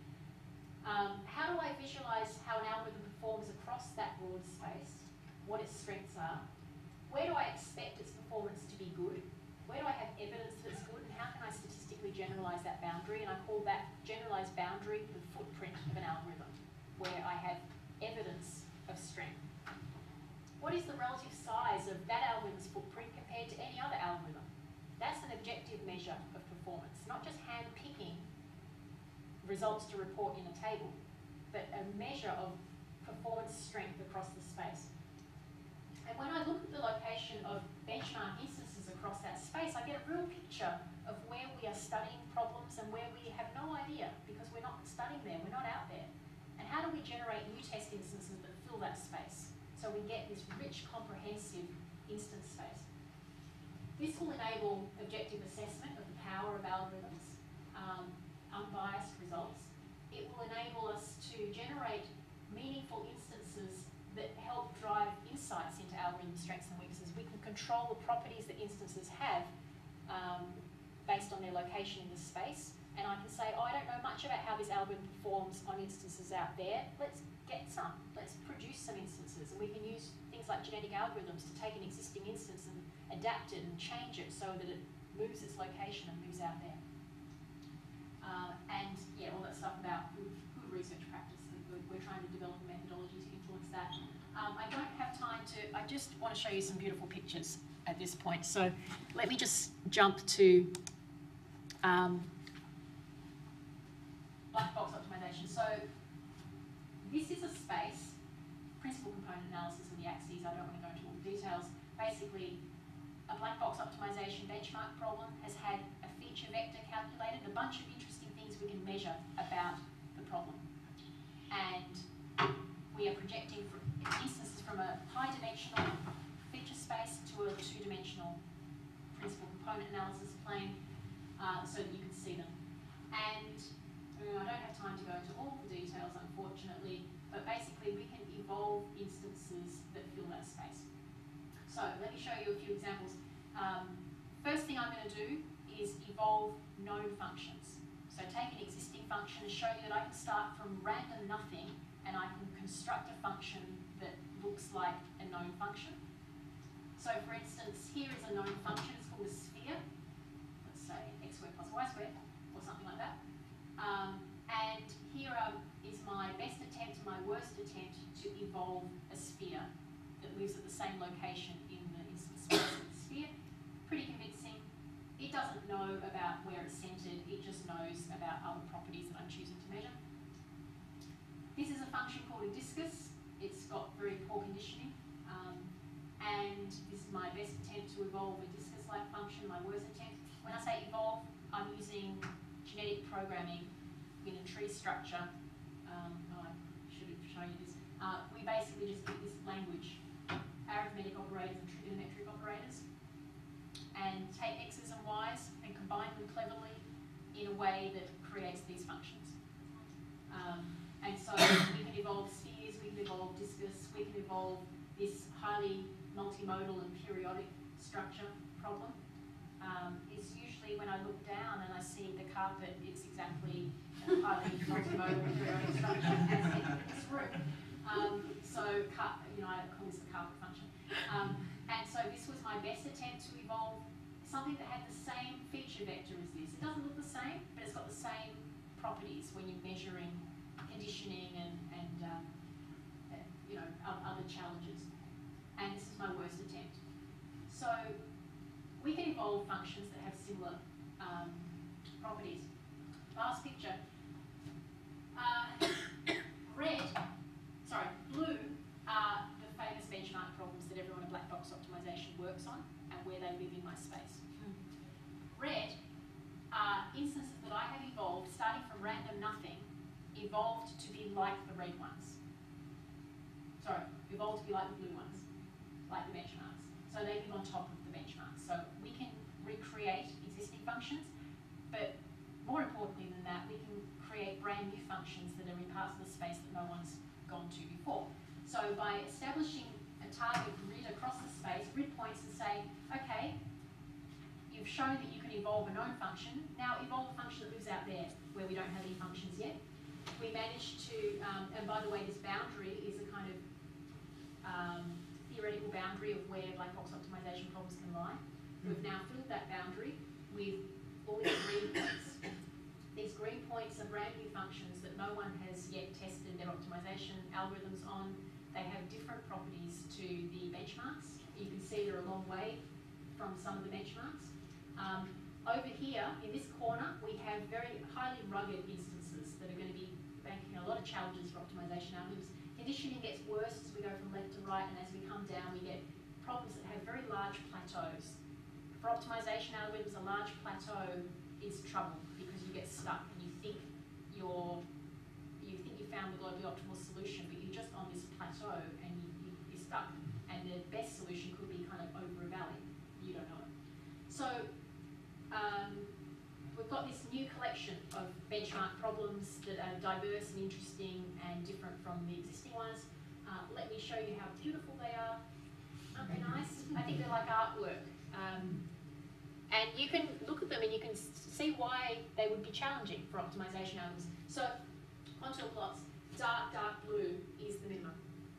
[SPEAKER 1] Um, how do I visualize how an algorithm performs across that broad space? What its strengths are? Where do I expect its performance to be good? Where do I have evidence that it's good, and how can I statistically generalize that boundary? And I call that generalized boundary the footprint of an algorithm, where I have evidence of strength. What is the relative size of that algorithm's footprint compared to any other algorithm? That's an objective measure of performance, not just hand-picking results to report in a table, but a measure of performance strength across the space. And when I look at the location of benchmark instances across that space, I get a real picture of where we are studying problems and where we have no idea because we're not studying there, we're not out there. And how do we generate new test instances that fill that space? So we get this rich, comprehensive instance space. This will enable objective assessment of the power of algorithms, um, unbiased results. It will enable us to generate meaningful instances that help drive insights into algorithm strengths and weaknesses. We can control the properties that instances have um, based on their location in the space. And I can say, oh, I don't know much about how this algorithm performs on instances out there. Let's get some. Let's produce some instances. And we can use things like genetic algorithms to take an existing instance and adapt it and change it so that it moves its location and moves out there. Uh, and yeah, all that stuff about good, good research practice. We're, we're trying to develop a methodology to influence that. Um, I don't have time to, I just want to show you some beautiful pictures at this point. So let me just jump to um, black box optimization. So this is a space, principal component analysis of the axes. I don't want to go into all the details. Basically, a black box optimization benchmark problem has had a feature vector calculated, a bunch of interesting things we can measure about the problem. And we are projecting from instances from a high-dimensional feature space to a two-dimensional principal component analysis plane uh, so that you can see them. And uh, I don't have time to go into all the details, unfortunately, but basically we can evolve instances that fill that space. So let me show you a few examples. Um, first thing I'm going to do is evolve known functions. So take an existing function and show you that I can start from random nothing and I can construct a function that looks like a known function. So for instance, here is a known function, it's called a sphere. Let's say x squared plus y squared, or something like that. Um, and here um, is my best attempt and my worst attempt to evolve a sphere that lives at the same location in the instance space of the sphere. Pretty convincing. It doesn't know about where it's centered, it just knows about other properties that I'm choosing to measure. This is a function called a discus. It's got very poor conditioning. Um, and this is my best attempt to evolve a discus-like function, my worst attempt. When I say evolve, I'm using genetic programming in a tree structure. Um, oh, I should have shown you this. Uh, we basically just get this language, arithmetic operators and trigonometric operators, and take x's and y's and combine them cleverly in a way that creates these functions. Um, and so we can evolve spheres, we can evolve discus, we can evolve this highly multimodal and periodic structure problem. Um, it's usually when I look down and I see the carpet, it's exactly a highly multimodal and periodic structure as in this room. Um, so, you know, I call this the carpet function. Um, and so this was my best attempt to evolve something that had the same feature vector as this. It doesn't look the same, but it's got the same properties when you're measuring conditioning and, and uh, you know, other challenges. And this is my worst attempt. So we can evolve functions that have similar um, properties. Last picture. Uh, red, sorry, blue are the famous benchmark problems that everyone in black box optimization works on and where they live in my space. Red are instances that I have evolved, starting from random nothing, evolved to be like the red ones. Sorry, evolved to be like the blue ones, like the benchmarks. So they live on top of the benchmarks. So we can recreate existing functions, but more importantly than that, we can create brand new functions that are in parts of the space that no one's gone to before. So by establishing a target grid across the space, grid points and say, okay, you've shown that you can evolve a known function, now evolve a function that lives out there where we don't have any functions yet. We managed to, um, and by the way, this boundary is a kind of um, theoretical boundary of where black box optimization problems can lie. We've now filled that boundary with all these green points. These green points are brand new functions that no one has yet tested their optimization algorithms on. They have different properties to the benchmarks. You can see they're a long way from some of the benchmarks. Um, over here, in this corner, we have very highly rugged instances that are going to be banking a lot of challenges for optimization algorithms. Conditioning gets worse as we go from left to right, and as we come down, we get problems that have very large plateaus. For optimization algorithms, a large plateau is trouble because you get stuck and you think you're, you think you found the globally optimal solution, but you're just on this plateau and you, you, you're stuck. And the best solution could be kind of over a valley. You don't know it. So um, we've got this new collection of benchmark problems that are diverse and interesting and different from the existing ones. Uh, let me show you how beautiful they are. Aren't they nice? I think they're like artwork. Um, and you can look at them and you can see why they would be challenging for optimization algorithms. So, contour plots, dark, dark blue is the minimum.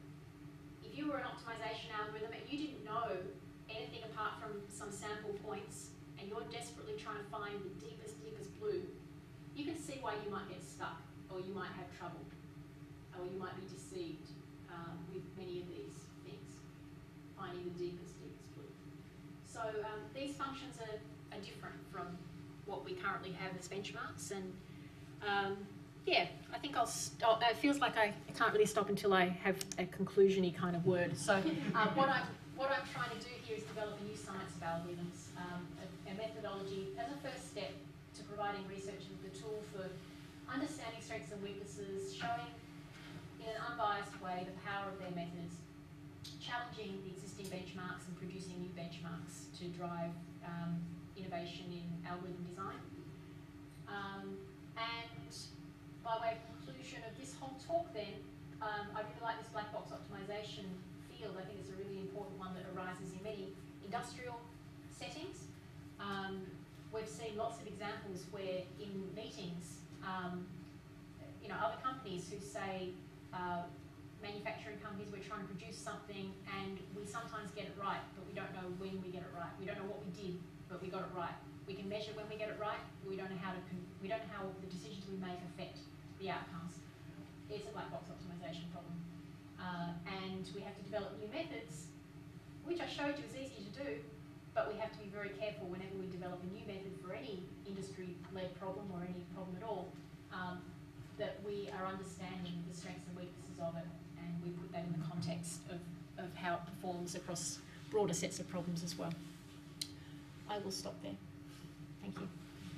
[SPEAKER 1] If you were an optimization algorithm and you didn't know anything apart from some sample points and you're desperately trying to find the deepest, deepest blue, you can see why you might get stuck or you might have trouble or you might be deceived um, with many of these things, finding the deepest, deepest blue. So um, these functions are, are different from what we currently have as benchmarks, and um, yeah, I think I'll stop. It feels like I, I can't really stop until I have a conclusion-y kind of word. So um, what I'm what I'm trying to do here is develop a new science of algorithms, um, a, a methodology as a first step to providing researchers with a tool for understanding strengths and weaknesses, showing in an unbiased way the power of their methods, challenging the existing benchmarks and producing new benchmarks to drive um, innovation in algorithm design. Um, and by way of conclusion of this whole talk then, um, I really like this black box optimization field. I think it's a really important one that arises in many industrial settings. Um, we've seen lots of examples where in meetings, um, you know, other companies who say, uh, manufacturing companies, we're trying to produce something and we sometimes get it right, but we don't know when we get it right. We don't know what we did, but we got it right. We can measure when we get it right, but we don't know how to, we don't know how the decisions we make affect the outcomes. It's a black box optimization problem. Uh, and we have to develop new methods, which I showed you is easy to do, but we have to be very careful whenever we develop a new method for any industry-led problem or any problem at all, um, that we are understanding the strengths and weaknesses of it, and we put that in the context of, of how it performs across broader sets of problems as well. I will stop there. Thank you.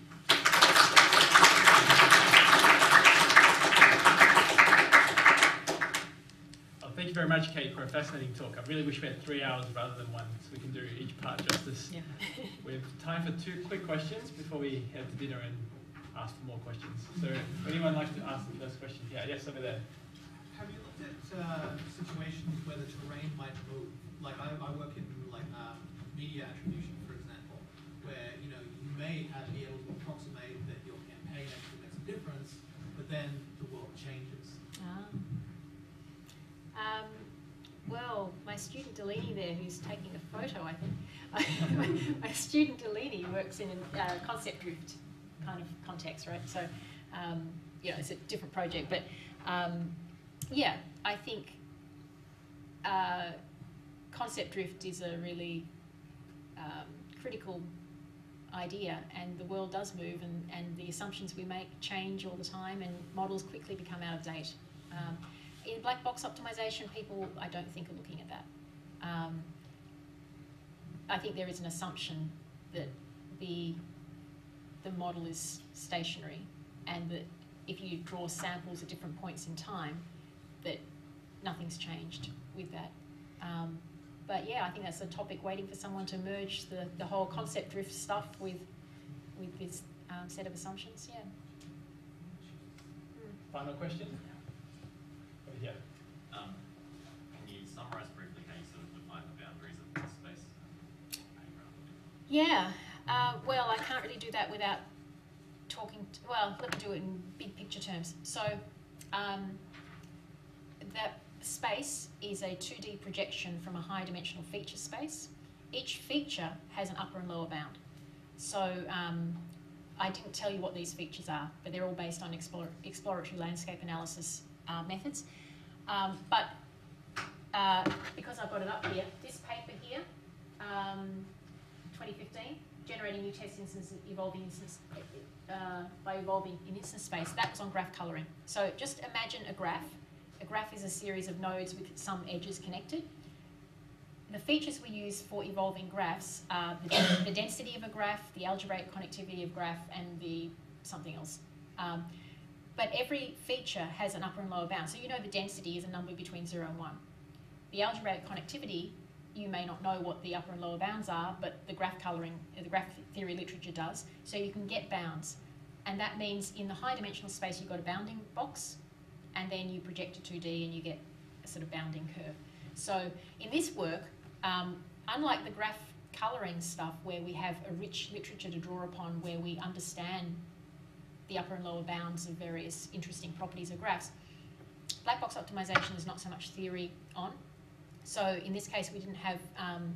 [SPEAKER 2] Oh, thank you very much, Kate, for a fascinating talk. I really wish we had three hours rather than one, so we can do each part justice.
[SPEAKER 1] Yeah.
[SPEAKER 2] We have time for two quick questions before we head to dinner and ask for more questions. So, would anyone like to ask the first question? Yeah, yes, over there.
[SPEAKER 4] Have you looked at uh, situations where the terrain might move? Like I, I work in like um, media attribution, for example, where you know you may have, be able to approximate that your campaign actually makes a difference, but then the world changes.
[SPEAKER 1] Ah. Um, well, my student Delaney there, who's taking a photo, I think. my, my student Delaney works in a uh, concept drift kind of context, right? So, um, you know, it's a different project, but um, yeah, I think uh, concept drift is a really um, critical idea, and the world does move, and, and the assumptions we make change all the time, and models quickly become out of date. Um, in black box optimization, people, I don't think, are looking at that. Um, I think there is an assumption that the the model is stationary, and that if you draw samples at different points in time, that nothing's changed with that. Um, but yeah, I think that's a topic waiting for someone to merge the, the whole concept drift stuff with with this um, set of assumptions. Yeah. Mm.
[SPEAKER 2] Final question? Over here.
[SPEAKER 7] Um, can you summarise briefly how you sort of define the boundaries of the space?
[SPEAKER 1] Yeah. Uh, well, I can't really do that without talking, to, well, let me do it in big picture terms. So, um, that space is a two D projection from a high dimensional feature space. Each feature has an upper and lower bound. So, um, I didn't tell you what these features are, but they're all based on explore, exploratory landscape analysis uh, methods. Um, but uh, because I've got it up here, this paper here, um, twenty fifteen, generating new test instances, evolving instance, uh, by evolving in instance space, that was on graph colouring. So just imagine a graph. A graph is a series of nodes with some edges connected. The features we use for evolving graphs are the, the density of a graph, the algebraic connectivity of graph, and the something else. Um, but every feature has an upper and lower bound. So you know the density is a number between zero and one. The algebraic connectivity, you may not know what the upper and lower bounds are, but the graph colouring, the graph theory literature does. So you can get bounds. And that means in the high dimensional space, you've got a bounding box, and then you project to two D and you get a sort of bounding curve. So in this work, um, unlike the graph colouring stuff where we have a rich literature to draw upon, where we understand the upper and lower bounds of various interesting properties of graphs, black box optimization is not so much theory on. So in this case, we didn't have um,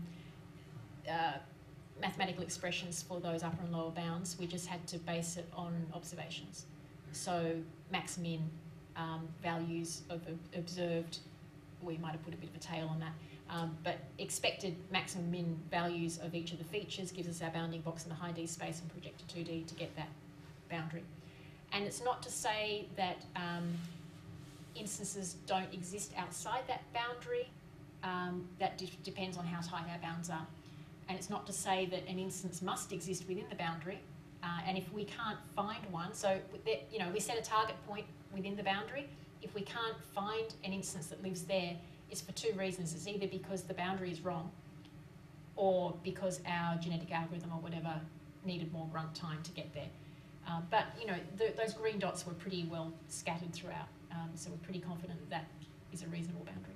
[SPEAKER 1] uh, mathematical expressions for those upper and lower bounds. We just had to base it on observations. So max, min, um, values of observed, we might have put a bit of a tail on that, um, but expected maximum min values of each of the features gives us our bounding box in the high D space and project to two D to get that boundary. And it's not to say that um, instances don't exist outside that boundary. Um, that de depends on how tight our bounds are. And it's not to say that an instance must exist within the boundary. Uh, and if we can't find one, so that, you know, we set a target point within the boundary. If we can't find an instance that lives there, it's for two reasons. It's either because the boundary is wrong, or because our genetic algorithm or whatever needed more grunt time to get there. Um, but, you know, th those green dots were pretty well scattered throughout, um, so we're pretty confident that that is a reasonable boundary.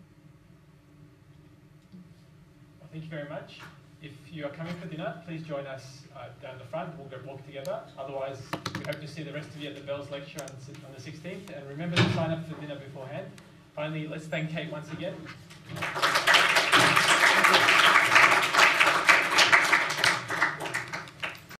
[SPEAKER 2] Well, thank you very much. If you are coming for dinner, please join us uh, down the front. We'll go walk together. Otherwise, we hope to see the rest of you at the Bells lecture on, on the sixteenth. And remember to sign up for dinner beforehand. Finally, let's thank Kate once again.